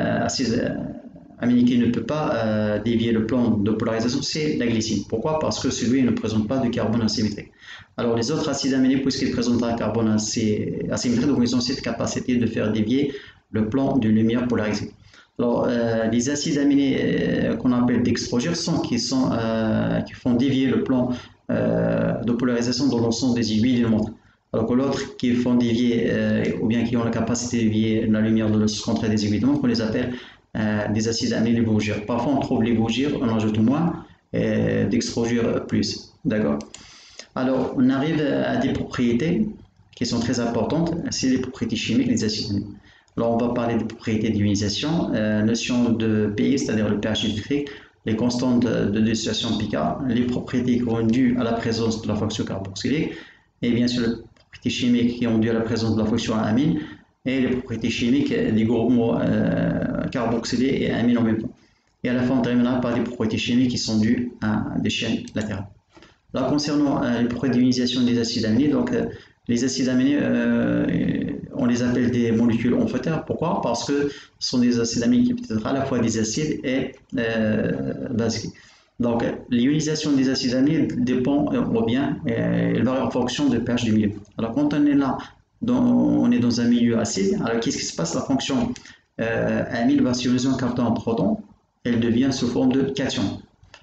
acide aminé qui ne peut pas euh, dévier le plan de polarisation, c'est la glycine. Pourquoi? Parce que celui ne présente pas de carbone asymétrique. Alors, les autres acides aminés, puisqu'ils présentent un carbone asymétrique, donc ils ont cette capacité de faire dévier le plan de lumière polarisée. Alors, euh, les acides aminés euh, qu'on appelle dextrogènes sont qui, sont, euh, qui font dévier le plan euh, de polarisation dans le sens des aiguilles d'une montre. Alors que l'autre qui font dévier, euh, ou bien qui ont la capacité de dévier la lumière de l'autre contraire des aiguilles d'une montre, on les appelle euh, des acides aminés levogir. Parfois, on trouve les levogir, on ajoute moins, et dextrogir plus. D'accord. Alors, on arrive à des propriétés qui sont très importantes, c'est les propriétés chimiques des acides aminés. Alors, on va parler des propriétés d'ionisation, euh, notion de pH, c'est-à-dire le pH électrique, les constantes de dissociation pK, les propriétés qui sont dues à la présence de la fonction carboxylique, et bien sûr les propriétés chimiques qui ont dû à la présence de la fonction amine, et les propriétés chimiques des groupements euh, carboxylés et amines en même temps. Et à la fin, on terminera par des propriétés chimiques qui sont dues à des chaînes latérales. Là, concernant euh, les propriétés d'ionisation des acides aminés, donc euh, les acides aminés, euh, on les appelle des molécules amphotères. Pourquoi? Parce que ce sont des acides aminés qui peuvent être à la fois des acides et euh, basiques. Donc, l'ionisation des acides aminés dépend, ou bien, euh, elle varie en fonction du pH du milieu. Alors, quand on est là, dans, on est dans un milieu acide, alors qu'est-ce qui se passe? La fonction euh, amine va s'ioniser en captant un proton, elle devient sous forme de cation.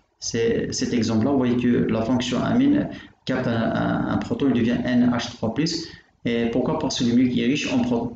C'est cet exemple-là, vous voyez que la fonction amine capte un, un, un proton, il devient N H trois plus. Et pourquoi? Parce que le milieu qui est riche en protons.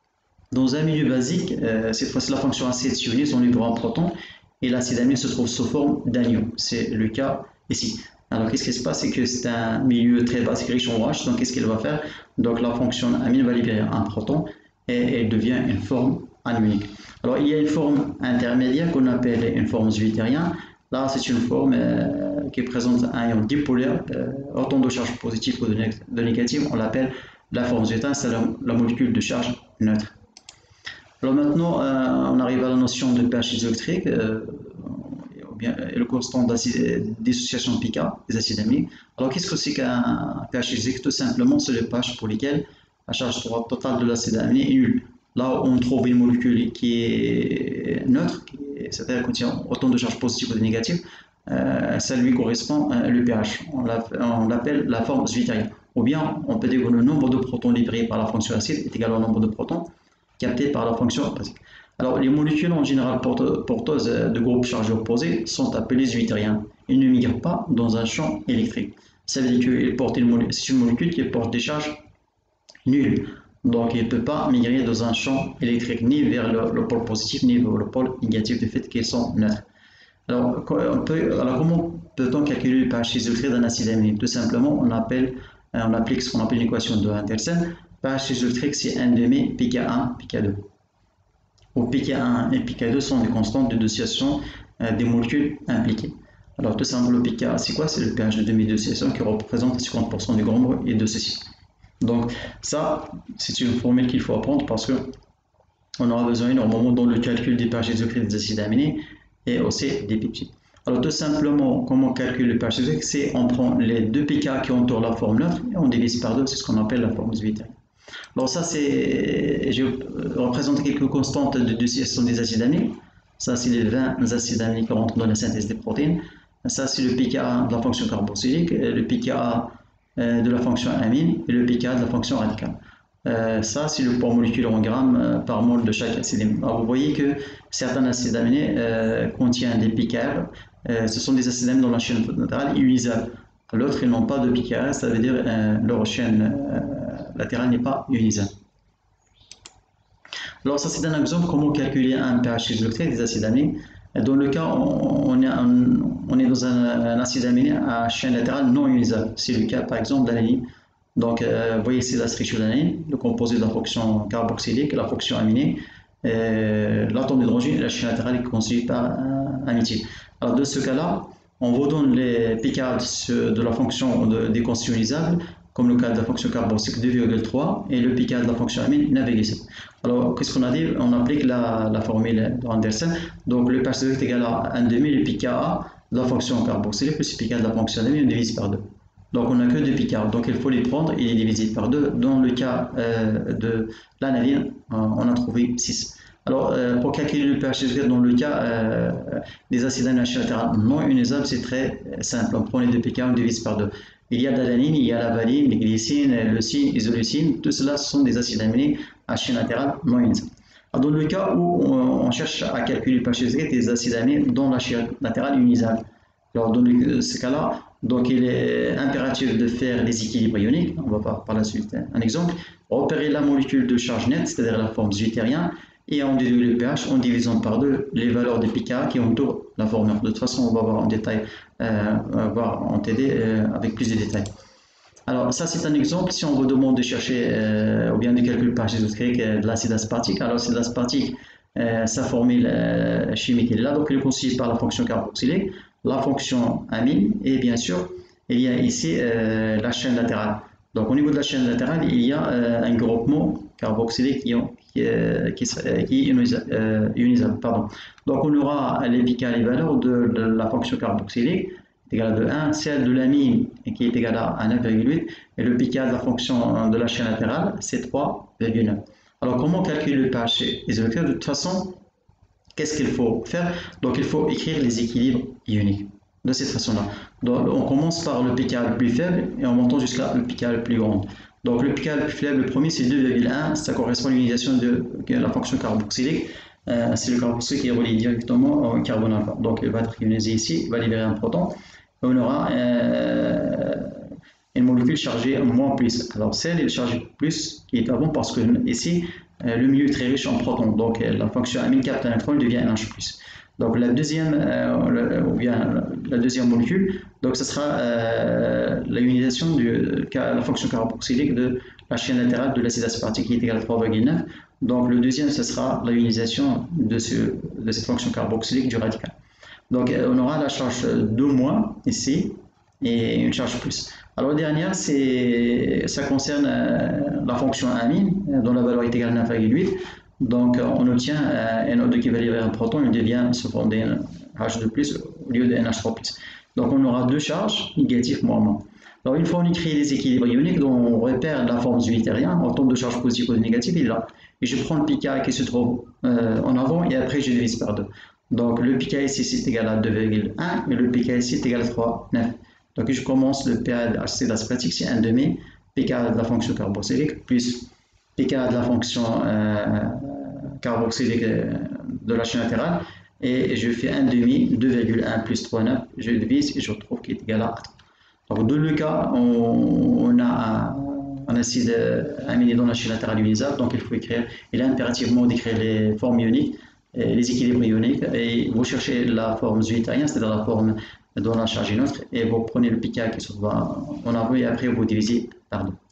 Dans un milieu basique, euh, cette fois-ci la fonction acide s'ionise en livrant un proton et l'acide amine se trouve sous forme d'anion. C'est le cas ici. Alors qu'est-ce qui se passe? C'est que c'est un milieu très basique riche en OH, donc qu'est-ce qu'il va faire? Donc la fonction amine va libérer un proton et elle devient une forme anionique. Alors il y a une forme intermédiaire qu'on appelle une forme zwitterienne. Là, c'est une forme euh, qui présente un ion dipolaire, euh, autant de charge positive que de, né de négative. On l'appelle la forme zwitterienne, c'est la, la molécule de charge neutre. Alors maintenant, euh, on arrive à la notion de pH isoélectrique, euh, ou bien le constant dissociation pK des acides aminés. Alors qu'est-ce que c'est qu'un pH isoélectrique? Tout simplement, c'est le pH pour lequel la charge totale de l'acide aminé est nulle. Là, on trouve une molécule qui est neutre, c'est-à-dire contient autant de charges positives que de négatives, euh, ça lui correspond euh, le pH. On l'appelle la forme zwitterienne. Ou bien, on peut dire que le nombre de protons libérés par la fonction acide est égal au nombre de protons captés par la fonction basique. Alors, les molécules en général porteuses de groupes chargés opposés sont appelées zwitteriennes. Ils ne migrent pas dans un champ électrique. Ça veut dire que c'est une molécule qui porte des charges nulles. Donc, il ne peut pas migrer dans un champ électrique ni vers le, le pôle positif ni vers le pôle négatif du fait qu'ils sont neutres. Alors, on peut, alors comment peut-on calculer le pH isoélectrique d'un acide aminé? Tout simplement, on, appelle, on applique ce qu'on appelle l'équation de Andersen. pH isoélectrique, c'est un demi pK un, pK deux. Où pK un et pK deux sont des constantes de dissociation euh, des molécules impliquées. Alors, tout simplement, le pK, c'est quoi? C'est le pH de demi-dissociation qui représente cinquante pour cent du grand nombre et de ceci. Donc ça, c'est une formule qu'il faut apprendre parce que on aura besoin au moment dans le calcul des pH isoélectriques des acides aminés et aussi des peptides. Alors tout simplement, comment on calcule le pH isoélectrique? C'est on prend les deux pK qui entourent la forme neutre et on divise par deux, c'est ce qu'on appelle la forme zwitterienne. Alors ça, c'est, je représente quelques constantes de dissociation des acides aminés. Ça, c'est les vingt acides aminés qui rentrent dans la synthèse des protéines. Ça, c'est le pKa de la fonction carboxylique, le pKa de la fonction amine et le pK de la fonction radicale. Euh, ça, c'est le poids moléculaire en grammes euh, par mol de chaque acide aminé. Alors, vous voyez que certains acides aminés euh, contiennent des pKa. Euh, ce sont des acides aminés dans la chaîne latérale ionisables. L'autre, ils n'ont pas de pKa, ça veut dire euh, leur chaîne euh, latéral n'est pas ionisable. Alors ça c'est un exemple comment calculer un pH isoélectrique des acides aminés. Dans le cas on est, on est dans un, un acide aminé à chaîne latérale non ionisable. C'est le cas par exemple d'ananine. Donc euh, vous voyez ici la structure d'ananine, le composé de la fonction carboxylique, la fonction aminée, euh, l'atome d'hydrogène et la chaîne latérale est constituée par un, un méthyle. Alors de ce cas-là, on vous donne les picades de la fonction de déconstitution ionisable, comme le cas de la fonction carboxylique deux virgule trois et le picade de la fonction amine neuf virgule sept. Alors, qu'est-ce qu'on a dit? On applique la, la formule d'Andersen. Donc, le pH est égal à un demi, le pKa de la fonction carboxylique plus le pKa de la fonction amine, on divise par deux. Donc, on n'a que deux pKa. Donc, il faut les prendre et les diviser par deux. Dans le cas euh, de l'analine, on a trouvé six. Alors, euh, pour calculer le pH isoélectrique dans le cas euh, des acides aminés à chaîne latérale non ionisables, c'est très simple. On prend les deux pKa, on divise par deux. Il y a de l'alanine, il y a la valine, les glycines, le leucine, l'isoleucine, tout cela sont des acides aminés à chaîne latérale non ionisable. Dans le cas où on cherche à calculer le pH isoélectrique des acides aminés dans la chaîne latérale ionisable, alors dans ce cas-là, donc il est impératif de faire des équilibres ioniques. On va voir par la suite un exemple. Repérer la molécule de charge nette, c'est-à-dire la forme deutérien, et on déduit le pH en divisant par deux les valeurs des pKa qui entourent la formule. De toute façon, on va voir en détail, euh, on va voir en T D euh, avec plus de détails. Alors ça c'est un exemple. Si on vous demande de chercher euh, ou bien de calculer le pH isoélectrique de l'acide aspartique, alors l'acide aspartique, euh, sa formule euh, chimique est là, donc il est constitué par la fonction carboxylique, la fonction amine et bien sûr il y a ici euh, la chaîne latérale. Donc au niveau de la chaîne latérale, il y a euh, un groupement carboxylique qui, qui, euh, qui, qui est ionisable, euh, ionisable. Pardon. Donc on aura les pKa, les valeurs de, de la fonction carboxylique est égale à de un, celle de l'amine qui est égale à neuf virgule huit et le pKa de la fonction de la chaîne latérale c'est trois virgule neuf. Alors comment calculer le pH isoélectrique? De toute façon, qu'est-ce qu'il faut faire? Donc il faut écrire les équilibres ioniques de cette façon-là. Donc on commence par le pKa le plus faible et on monte jusqu'à le pKa le plus grand. Donc le pKa le plus faible, le premier c'est deux virgule un, ça correspond à l'ionisation de la fonction carboxylique. Euh, c'est le carboxylique qui est relié directement au carbone alpha. Donc il va être ionisé ici, il va libérer un proton. Et on aura euh, une molécule chargée moins plus. Alors celle est chargée plus qui est avant parce que ici euh, le milieu est très riche en protons. Donc la fonction amine capte un électron, devient un H plus. Donc la deuxième, euh, ou bien la deuxième molécule, donc ce sera euh, l'ionisation de la fonction carboxylique de la chaîne latérale de l'acide aspartique qui est égale à trois virgule neuf. Donc le deuxième, ce sera l'ionisation de, ce, de cette fonction carboxylique du radical. Donc on aura la charge deux moins ici et une charge plus. Alors la dernière, ça concerne euh, la fonction amine dont la valeur est égale à neuf virgule huit. Donc on obtient un N O deux qui va libérer un proton, il devient sous forme de H deux plus au lieu de N H trois plus. Donc on aura deux charges, négatives moins moins. Alors une fois on écrit les équilibres ioniques, dont on repère la forme deutérien en termes de charge positive ou négative, il est là. Et je prends le pKa qui se trouve euh, en avant et après je divise par deux. Donc le pKa ici c'est égal à deux virgule un et le pKa ici est égal à trois virgule neuf. Donc je commence le pH aspartique, c'est un demi, pKa de la fonction carboxylique plus pKa de la fonction euh, carboxylique de la chaîne latérale et je fais un demi, deux virgule un plus trois virgule neuf, je divise et je trouve qu'il est égal à trois. Donc dans le cas, on, on a un, un acide aminé dans la chaîne latérale ionisable, donc il faut écrire, il est impérativement d'écrire les formes ioniques, les équilibres ioniques et vous cherchez la forme deutérienne, c'est-à-dire la forme dans la charge neutre et vous prenez le pKa qui se trouve en avant et après vous divisez par deux.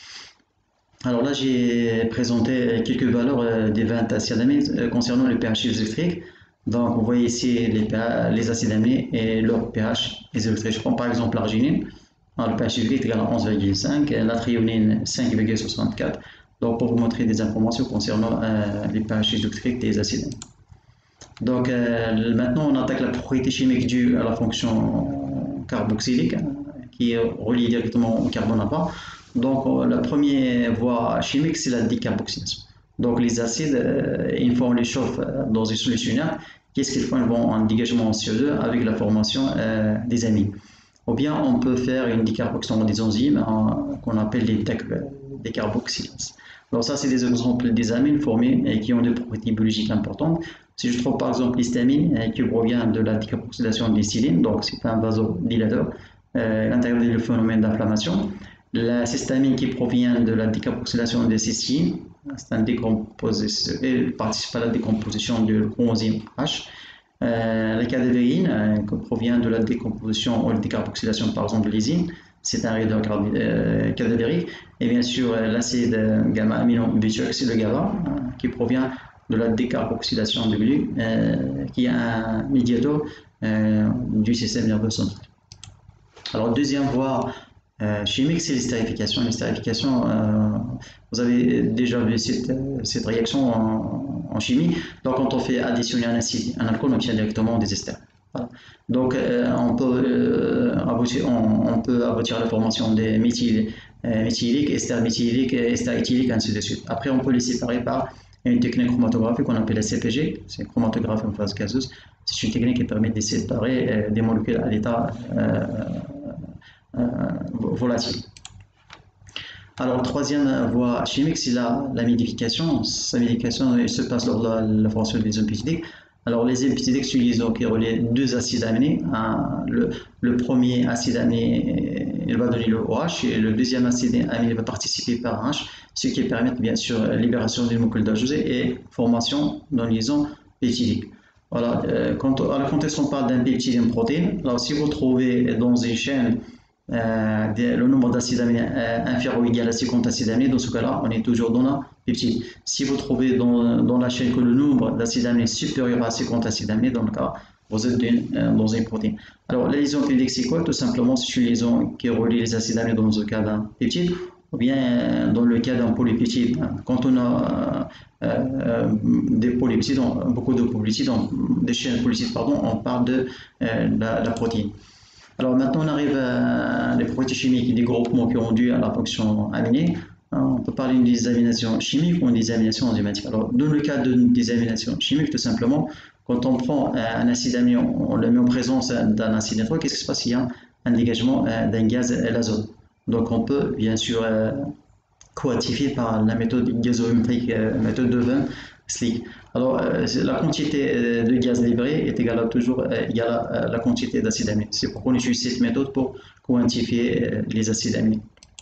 Alors là, j'ai présenté quelques valeurs des vingt acides aminés concernant le pH isoélectrique. Donc, vous voyez ici les, les acides aminés et leur pH isoélectrique. Je prends par exemple l'arginine. Le pH isoélectrique est égal à onze virgule cinq, la thréonine cinq virgule soixante-quatre. Donc, pour vous montrer des informations concernant euh, les pH isoélectriques des acides aminés. Donc, euh, maintenant, on attaque la propriété chimique due à la fonction carboxylique qui est reliée directement au carbone alpha. Donc, la première voie chimique, c'est la décarboxylation. Donc, les acides, euh, une fois on les chauffe dans une solution inerte, qu'est-ce qu'ils font? Ils vont en dégagement en C O deux avec la formation euh, des amines. Ou bien, on peut faire une décarboxylation des enzymes euh, qu'on appelle les décarboxylases. Alors, ça, c'est des exemples des amines formées et qui ont des propriétés biologiques importantes. Si je trouve par exemple l'histamine euh, qui provient de la décarboxylation des silines, donc c'est un vasodilateur, euh, intervient le phénomène d'inflammation. La cystamine qui provient de la décarboxylation des cystine, c'est un décomposition, elle participe à la décomposition du coenzyme H. Euh, la cadavérine euh, qui provient de la décomposition ou la décarboxylation par exemple de l'ésine, c'est un réacteur euh, cadavérique. Et bien sûr euh, l'acide gamma-aminobutyrique, le GABA, euh, qui provient de la décarboxylation de glu, euh, qui est un médiateur euh, du système nerveux central. Alors deuxième voie euh, chimique, c'est l'estérification. L'estérification, euh, vous avez déjà vu cette, cette réaction en, en chimie. Donc, quand on fait additionner un acide, un alcool, on obtient directement des esters. Voilà. Donc, euh, on, peut, euh, aboutir, on, on peut aboutir à la formation des méthyl, euh, méthyliques, esters méthyliques, esters éthyliques, ainsi de suite. Après, on peut les séparer par une technique chromatographique qu'on appelle la C P G, c'est chromatographie en phase gazeuse. C'est une technique qui permet de séparer euh, des molécules à l'état euh, euh, volatile. Alors, troisième voie chimique, c'est la, la modification. Sa modification se passe lors de la, la formation des peptidiques. Alors, les peptidiques utilisent donc deux acides aminés. Un, le, le premier acide aminé, il va donner le OH, et le deuxième acide aminé va participer par un H, ce qui permet bien sûr la libération d'une molécule d'H deux et formation d'une liaison peptidique. Voilà, euh, quand, alors, quand on parle d'un peptide et d'une protéine, alors si vous trouvez dans une chaîne euh, le nombre d'acides aminés euh, inférieur ou égal à cinquante acides aminés, dans ce cas-là, on est toujours dans la peptide. Si vous trouvez dans, dans la chaîne que le nombre d'acides aminés est supérieur à cinquante acides aminés, dans le cas, vous êtes une, euh, dans une protéine. Alors, la liaison peptidique, c'est quoi? Tout simplement, c'est une liaison qui relie les acides aminés dans le cas d'un peptide, ou bien euh, dans le cas d'un polypeptide. Quand on a euh, euh, des polypeptides, beaucoup de polypeptides, des chaînes polypeptides, pardon, on parle de euh, la, la protéine. Alors maintenant, on arrive à les propriétés chimiques des groupements qui ont dû à la fonction aminée. On peut parler d'une désamination chimique ou une désamination enzymatique. Alors, dans le cas de désamination chimique, tout simplement, quand on prend un acide aminé, on le met en présence d'un acide nitrique, qu'est-ce qui se passe? Il y a un dégagement d'un gaz, l'azote. Donc, on peut bien sûr quantifier par la méthode gazométrique, méthode de Van Slick. Alors, euh, la quantité de gaz livré est égale à toujours euh, égale à la quantité d'acides aminés. C'est pourquoi on utilise cette méthode pour quantifier euh, les acides aminés.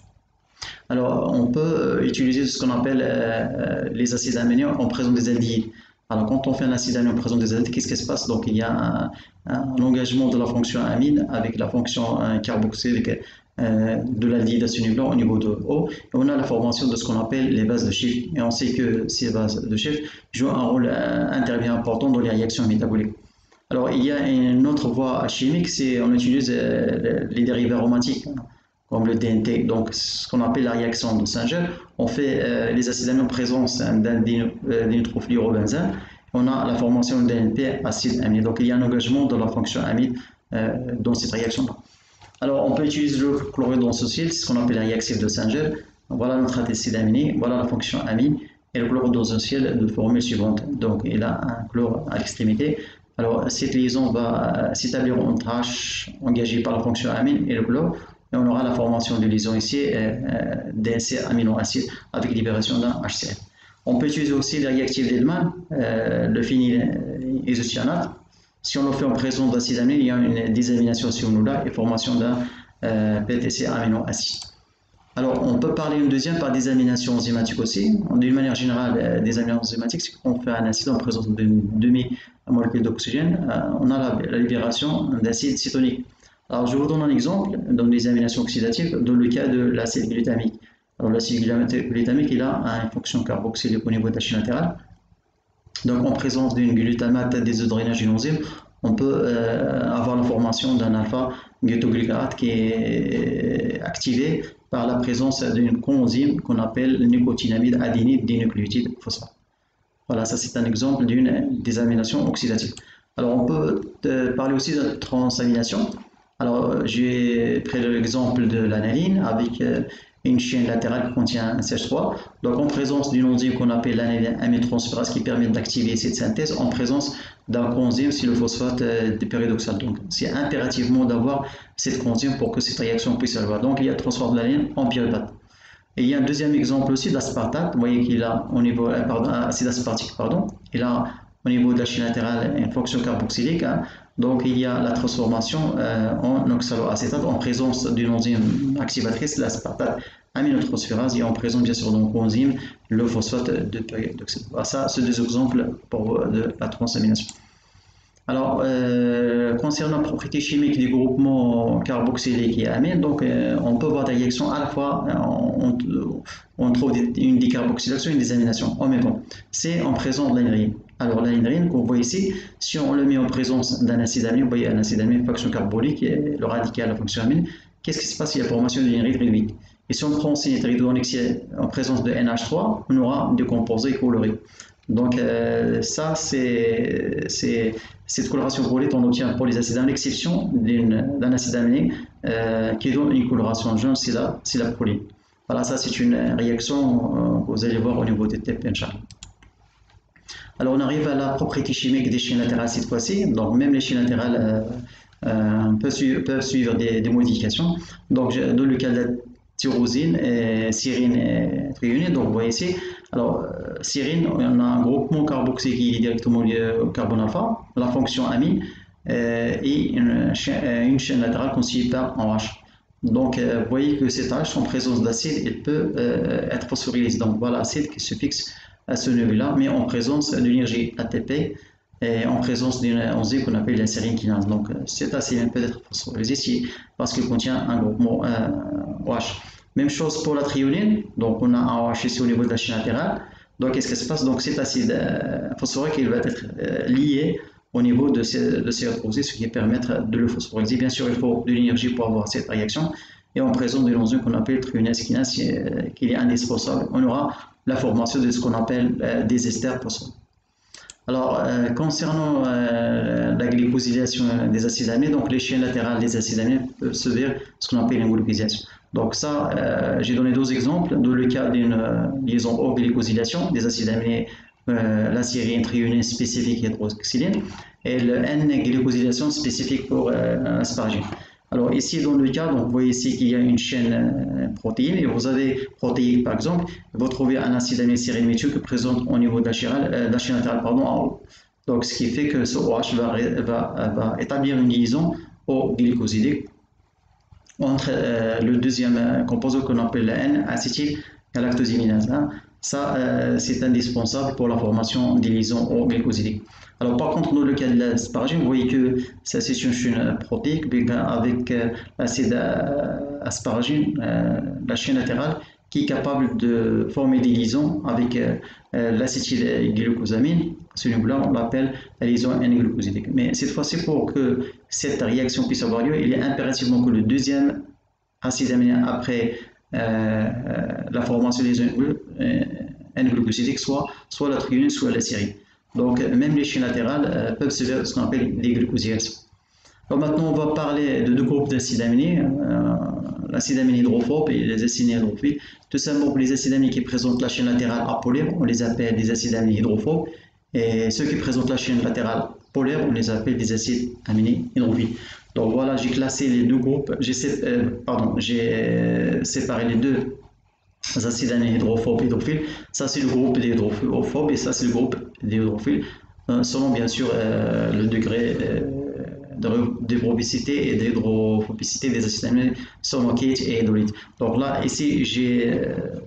Alors, on peut euh, utiliser ce qu'on appelle euh, les acides aminés en présence des aldéhydes. Alors, quand on fait un acide aminé en présence des aldéhydes, qu'est-ce qui se passe? Donc, il y a un, un engagement de la fonction amine avec la fonction euh, carboxylique euh, de l'aldéhyde à ce niveau-là au niveau de O. Et on a la formation de ce qu'on appelle les bases de chiffre. Et on sait que ces bases de chiffre jouent un rôle euh, intervient important dans les réactions métaboliques. Alors, il y a une autre voie chimique, c'est on utilise euh, les dérivés aromatiques, comme le D N T, donc ce qu'on appelle la réaction de Singer. On fait euh, les acides aminés en présence d'un dinitrophlurobenzène. On a la formation de D N P acide aminé. Donc il y a un engagement de la fonction amide euh, dans cette réaction-là. Alors on peut utiliser le chlorure densocyle, c'est ce qu'on appelle la réaction de Singer. Voilà notre acide aminé, voilà la fonction amine et le chlorure densocyle de formule suivante. Donc il a un chlore à l'extrémité. Alors cette liaison va s'établir entre H engagé par la fonction amine et le chlore. Et on aura la formation de liaison ici euh, d'un aminoacide avec libération d'un H C L. On peut utiliser aussi les réactifs d'Hellman, euh, le phénylisocyanate. Si on le fait en présence d'acide aminé, il y a une désamination si on l'a et formation d'un euh, P T C aminoacide. Alors, on peut parler une deuxième par désamination enzymatique aussi. D'une manière générale, euh, désamination enzymatique, c'est qu'on fait un acide en présence d'une demi-molécule d'oxygène, euh, on a la, la libération d'acide cétonique. Alors, je vous donne un exemple dans les aminations oxydatives, dans le cas de l'acide glutamique. Alors, l'acide glutamique, il a une fonction carboxylique au niveau de la chaîne latérale. Donc, en présence d'une glutamate déshydrogénase d'une enzyme, on peut euh, avoir la formation d'un alpha-glucoglycarate qui est activé par la présence d'une coenzyme qu'on appelle nicotinamide adénide dinucléotide phosphate. Voilà, ça c'est un exemple d'une désamination oxydative. Alors, on peut euh, parler aussi de transamination. Alors, j'ai pris l'exemple de l'analine avec euh, une chaîne latérale qui contient un C H trois. Donc, en présence d'une enzyme qu'on appelle l'analine aminotransférase qui permet d'activer cette synthèse, en présence d'un coenzyme, c'est le phosphate euh, dipyridoxal. Donc, c'est impérativement d'avoir cette coenzyme pour que cette réaction puisse avoir. Donc, il y a transfert de l'analine en pyruvate. Et il y a un deuxième exemple aussi d'aspartate. Vous voyez qu'il a au niveau euh, pardon, acide aspartique, pardon, il a au niveau de la chaîne latérale une fonction carboxylique. Hein. Donc il y a la transformation euh, en oxaloacétate en présence d'une enzyme activatrice, l'aspartate aminotransférase, et en présence bien sûr donc enzyme le phosphate de péridoxyde. Voilà, ça, c'est deux exemples pour de la transamination. Alors, euh, concernant la propriété chimique du groupement carboxylique et amine, donc euh, on peut voir des réactions à la fois, on, on trouve des, une décarboxylation et une désamination en même temps. C'est en présence de l'anhydrine. Alors l'anhydrine qu'on voit ici, si on le met en présence d'un acide amine, vous voyez un acide amine, fonction carbonique, et le radical, la fonction amine, qu'est-ce qui se passe? Il y a la formation de l'anhydride réduite. Et si on prend aussi l'anhydride en présence de N H trois, on aura des composés colorés. Donc euh, ça, c'est cette coloration brûlée qu'on obtient pour les acides à l'exception d'un acide aminé euh, qui donne une coloration jaune, c'est la, la proline. Voilà, ça c'est une réaction euh, que vous allez voir au niveau des T P, Inch'Allah. Alors on arrive à la propriété chimique des chaînes latérales cette fois-ci. Donc même les chaînes latérales euh, euh, peuvent, suivre, peuvent suivre des, des modifications. Donc dans le cas de la tyrosine, et sérine et thréonine, donc vous voyez ici. Alors, euh, sérine, on a un groupement carboxylique qui est directement lié au carbone alpha, la fonction amine euh, et une chaîne, une chaîne latérale constituée par un H. Donc, euh, vous voyez que cette H, en présence d'acide, elle peut euh, être phosphorylée. Donc, voilà l'acide qui se fixe à ce niveau-là, mais en présence de l'énergie A T P et en présence d'une enzyme qu'on appelle la sérine kinase. Donc, cet acide peut être phosphorylé ici parce qu'il contient un groupement euh, OH. Même chose pour la thréonine, donc on a un OH ici au niveau de la chaîne latérale. Donc qu'est-ce qui se passe? Donc cet acide euh, phosphorique il va être euh, lié au niveau de ces, de ces opposés, ce qui va permettre de le phosphoryliser. Bien sûr, il faut de l'énergie pour avoir cette réaction. Et en présence d'une enzyme qu'on appelle thréonase kinase, euh, qui est indispensable, on aura la formation de ce qu'on appelle euh, des esters phospho. Alors, euh, concernant euh, la glycosylation des acides aminés, donc les chaînes latérales des acides aminés peuvent se faire ce qu'on appelle une glycosylation. Donc ça, euh, j'ai donné deux exemples. Dans le cas d'une euh, liaison haute glycosylation des acides aminés, euh, la sérine, thréonine spécifique hydroxyline, et le N-glycosylation spécifique pour euh, l'asparagine. Alors ici, dans le cas, donc, vous voyez ici qu'il y a une chaîne euh, protéine, et vous avez protéine par exemple, vous trouvez un acide aminé sérine méthyle qui présente au niveau de la chaîne, euh, de la chaîne latérale pardon, en haut. Donc ce qui fait que ce OH va, va, va établir une liaison au glycosylique entre euh, le deuxième composé qu'on appelle la N-acétylgalactoséminase. Hein. Ça, euh, c'est indispensable pour la formation des liaisons au glycosylique. Alors, par contre, dans le cas de l'asparagine, vous voyez que ça, c'est une chaîne protéique avec euh, l'acide euh, asparagine, euh, la chaîne latérale, qui est capable de former des liaisons avec euh, euh, l'acétylglucosamine. Celui-là, on l'appelle la liaison N-glucosidique. Mais cette fois-ci, pour que cette réaction puisse avoir lieu, il est impérativement que le deuxième acide aminé après euh, la formation des liaisons N-glucosidiques soit, soit la thréonine, soit la sérine. Donc, même les chaînes latérales euh, peuvent se faire ce qu'on appelle des glycosylations. Alors maintenant, on va parler de deux groupes d'acides aminés, euh, l'acide aminé hydrophobe et les acides aminés hydrophiles. Tout simplement, pour les acides aminés qui présentent la chaîne latérale apolaire, on les appelle des acides aminés hydrophobes. Et ceux qui présentent la chaîne latérale polaire, on les appelle des acides aminés hydrophiles. Donc voilà, j'ai classé les deux groupes, j'ai euh, pardon, j'ai séparé les deux acides aminés hydrophobes et hydrophiles. Ça, c'est le groupe des hydrophobes et ça, c'est le groupe des hydrophiles, euh, selon bien sûr euh, le degré euh, d'hydrophobicité et d'hydrophobicité des acides aminés somaquite et hydrolite. Donc là, ici, j'ai euh,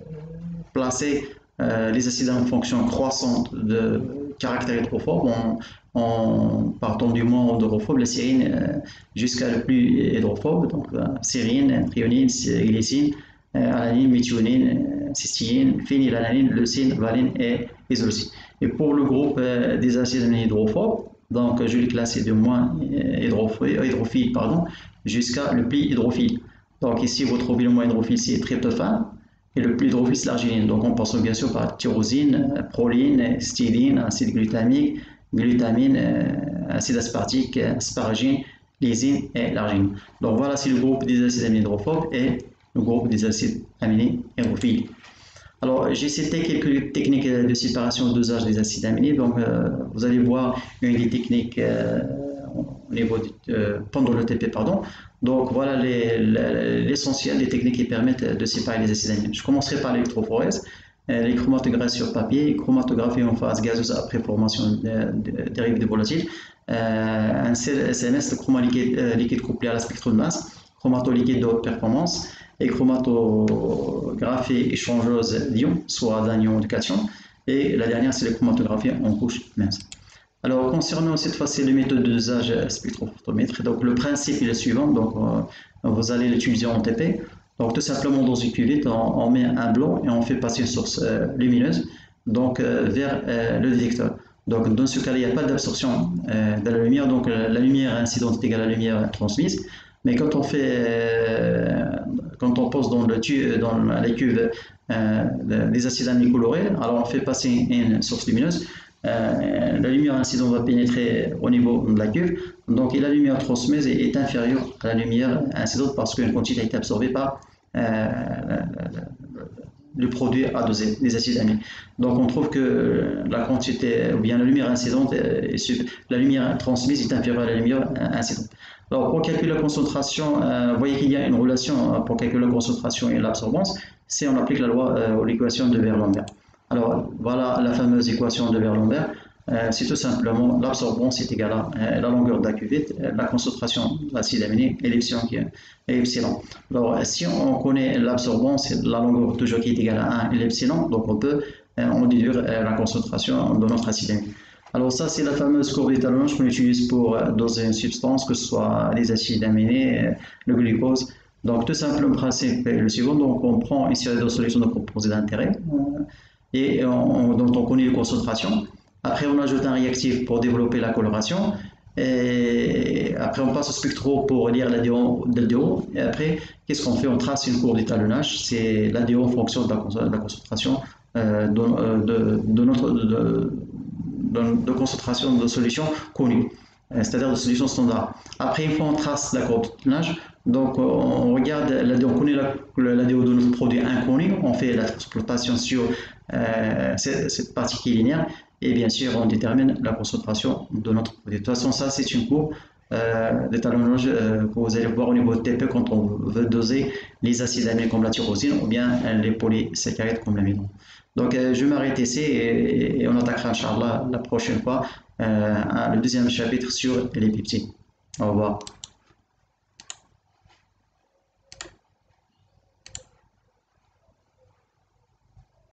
placé euh, les acides en fonction croissante de caractère hydrophobe en, en partant du moins hydrophobe, la sérine euh, jusqu'à le plus hydrophobe, donc euh, sérine, thréonine, glycine, euh, alanine, méthionine, euh, cystine, phénylalanine, leucine, valine et isoleucine. Et pour le groupe euh, des acides aminés hydrophobes, donc je l'ai classé de moins euh, hydrophile, hydrophile pardon, jusqu'à le plus hydrophile. Donc ici, vous trouvez le moins hydrophile, c'est tryptophane. Et le plus hydrophile, c'est l'arginine. Donc, on passe bien sûr par tyrosine, proline, styrine, acide glutamique, glutamine, euh, acide aspartique, asparagine, lysine et l'arginine. Donc, voilà, c'est le groupe des acides aminés hydrophobes et le groupe des acides aminés hydrophiles. Alors, j'ai cité quelques techniques de séparation de dosage des acides aminés. Donc, euh, vous allez voir une des techniques euh, au niveau de, euh, pendant le T P, pardon. Donc voilà l'essentiel les, les des techniques qui permettent de séparer les acides aminés. Je commencerai par l'électrophorèse, euh, les chromatographie sur papier, chromatographie en phase gazeuse après formation dérivée de volatiles, euh, un seul S M S, le chroma liquide, euh, liquide couplé à la spectromasse, chromatoliquide de haute performance et chromatographie échangeuse d'ions, soit d'anions de cations. Et la dernière, c'est la chromatographie en couche mince. Alors, concernant cette fois-ci les méthodes d'usage spectrophotométrique, donc le principe est le suivant, donc euh, vous allez l'utiliser en T P. Donc, tout simplement dans une cuvette, on, on met un blanc et on fait passer une source euh, lumineuse donc, euh, vers euh, le détecteur. Donc, dans ce cas-là, il n'y a pas d'absorption euh, de la lumière, donc euh, la lumière incidente est égale à la lumière transmise. Mais quand on fait, euh, quand on pose dans, le tube, dans la cuve euh, des acides aminés colorés, alors on fait passer une source lumineuse. Euh, la lumière incidente va pénétrer au niveau de la cuve, donc et la lumière transmise est, est inférieure à la lumière incidente parce qu'une quantité a été absorbée par euh, le produit à doser des acides aminés. Donc on trouve que la quantité, ou bien la lumière incidente, est, la lumière transmise est inférieure à la lumière incidente. Alors pour calculer la concentration, euh, vous voyez qu'il y a une relation pour calculer la concentration et l'absorbance, si on applique la loi euh, ou l'équation de Beer-Lambert. Alors, voilà la fameuse équation de Beer-Lambert. Euh, c'est tout simplement l'absorbance est égale à euh, la longueur de la cuvette, euh, la concentration d'acide aminé et l'epsilon qui est epsilon. Alors, si on connaît l'absorbance, la longueur toujours qui est égale à un et l'epsilon, donc on peut euh, en déduire euh, la concentration de notre acide aminé. Alors ça, c'est la fameuse courbe d'étalonnage qu'on utilise pour euh, doser une substance, que ce soit les acides aminés, euh, le glucose. Donc tout simplement, le principe est le suivant. Donc on prend une série de solutions de composés d'intérêt euh, et on, dont on connaît les concentrations. Après, on ajoute un réactif pour développer la coloration. Et après, on passe au spectro pour lire l'A D O. Et après, qu'est-ce qu'on fait? On trace une courbe d'étalonnage. C'est l'A D O en fonction de la, de la concentration euh, de, de, de, notre, de, de, de concentration de solutions connues, c'est-à-dire de solutions standards. Après, une fois on trace la courbe d'étalonnage, donc on regarde l'A D O, on connaît l'A D O de notre produit inconnu, on fait la transplantation sur euh, cette, cette partie qui est linéaire, et bien sûr on détermine la concentration de notre produit. De toute façon, ça c'est une courbe euh, d'étalonnage euh, que vous allez voir au niveau de T P quand on veut doser les acides aminés comme la tyrosine ou bien les polysaccharides comme l'amidon. Donc euh, je vais m'arrêter ici et, et on attaquera Inch'Allah la prochaine fois euh, le deuxième chapitre sur les peptides. Au revoir.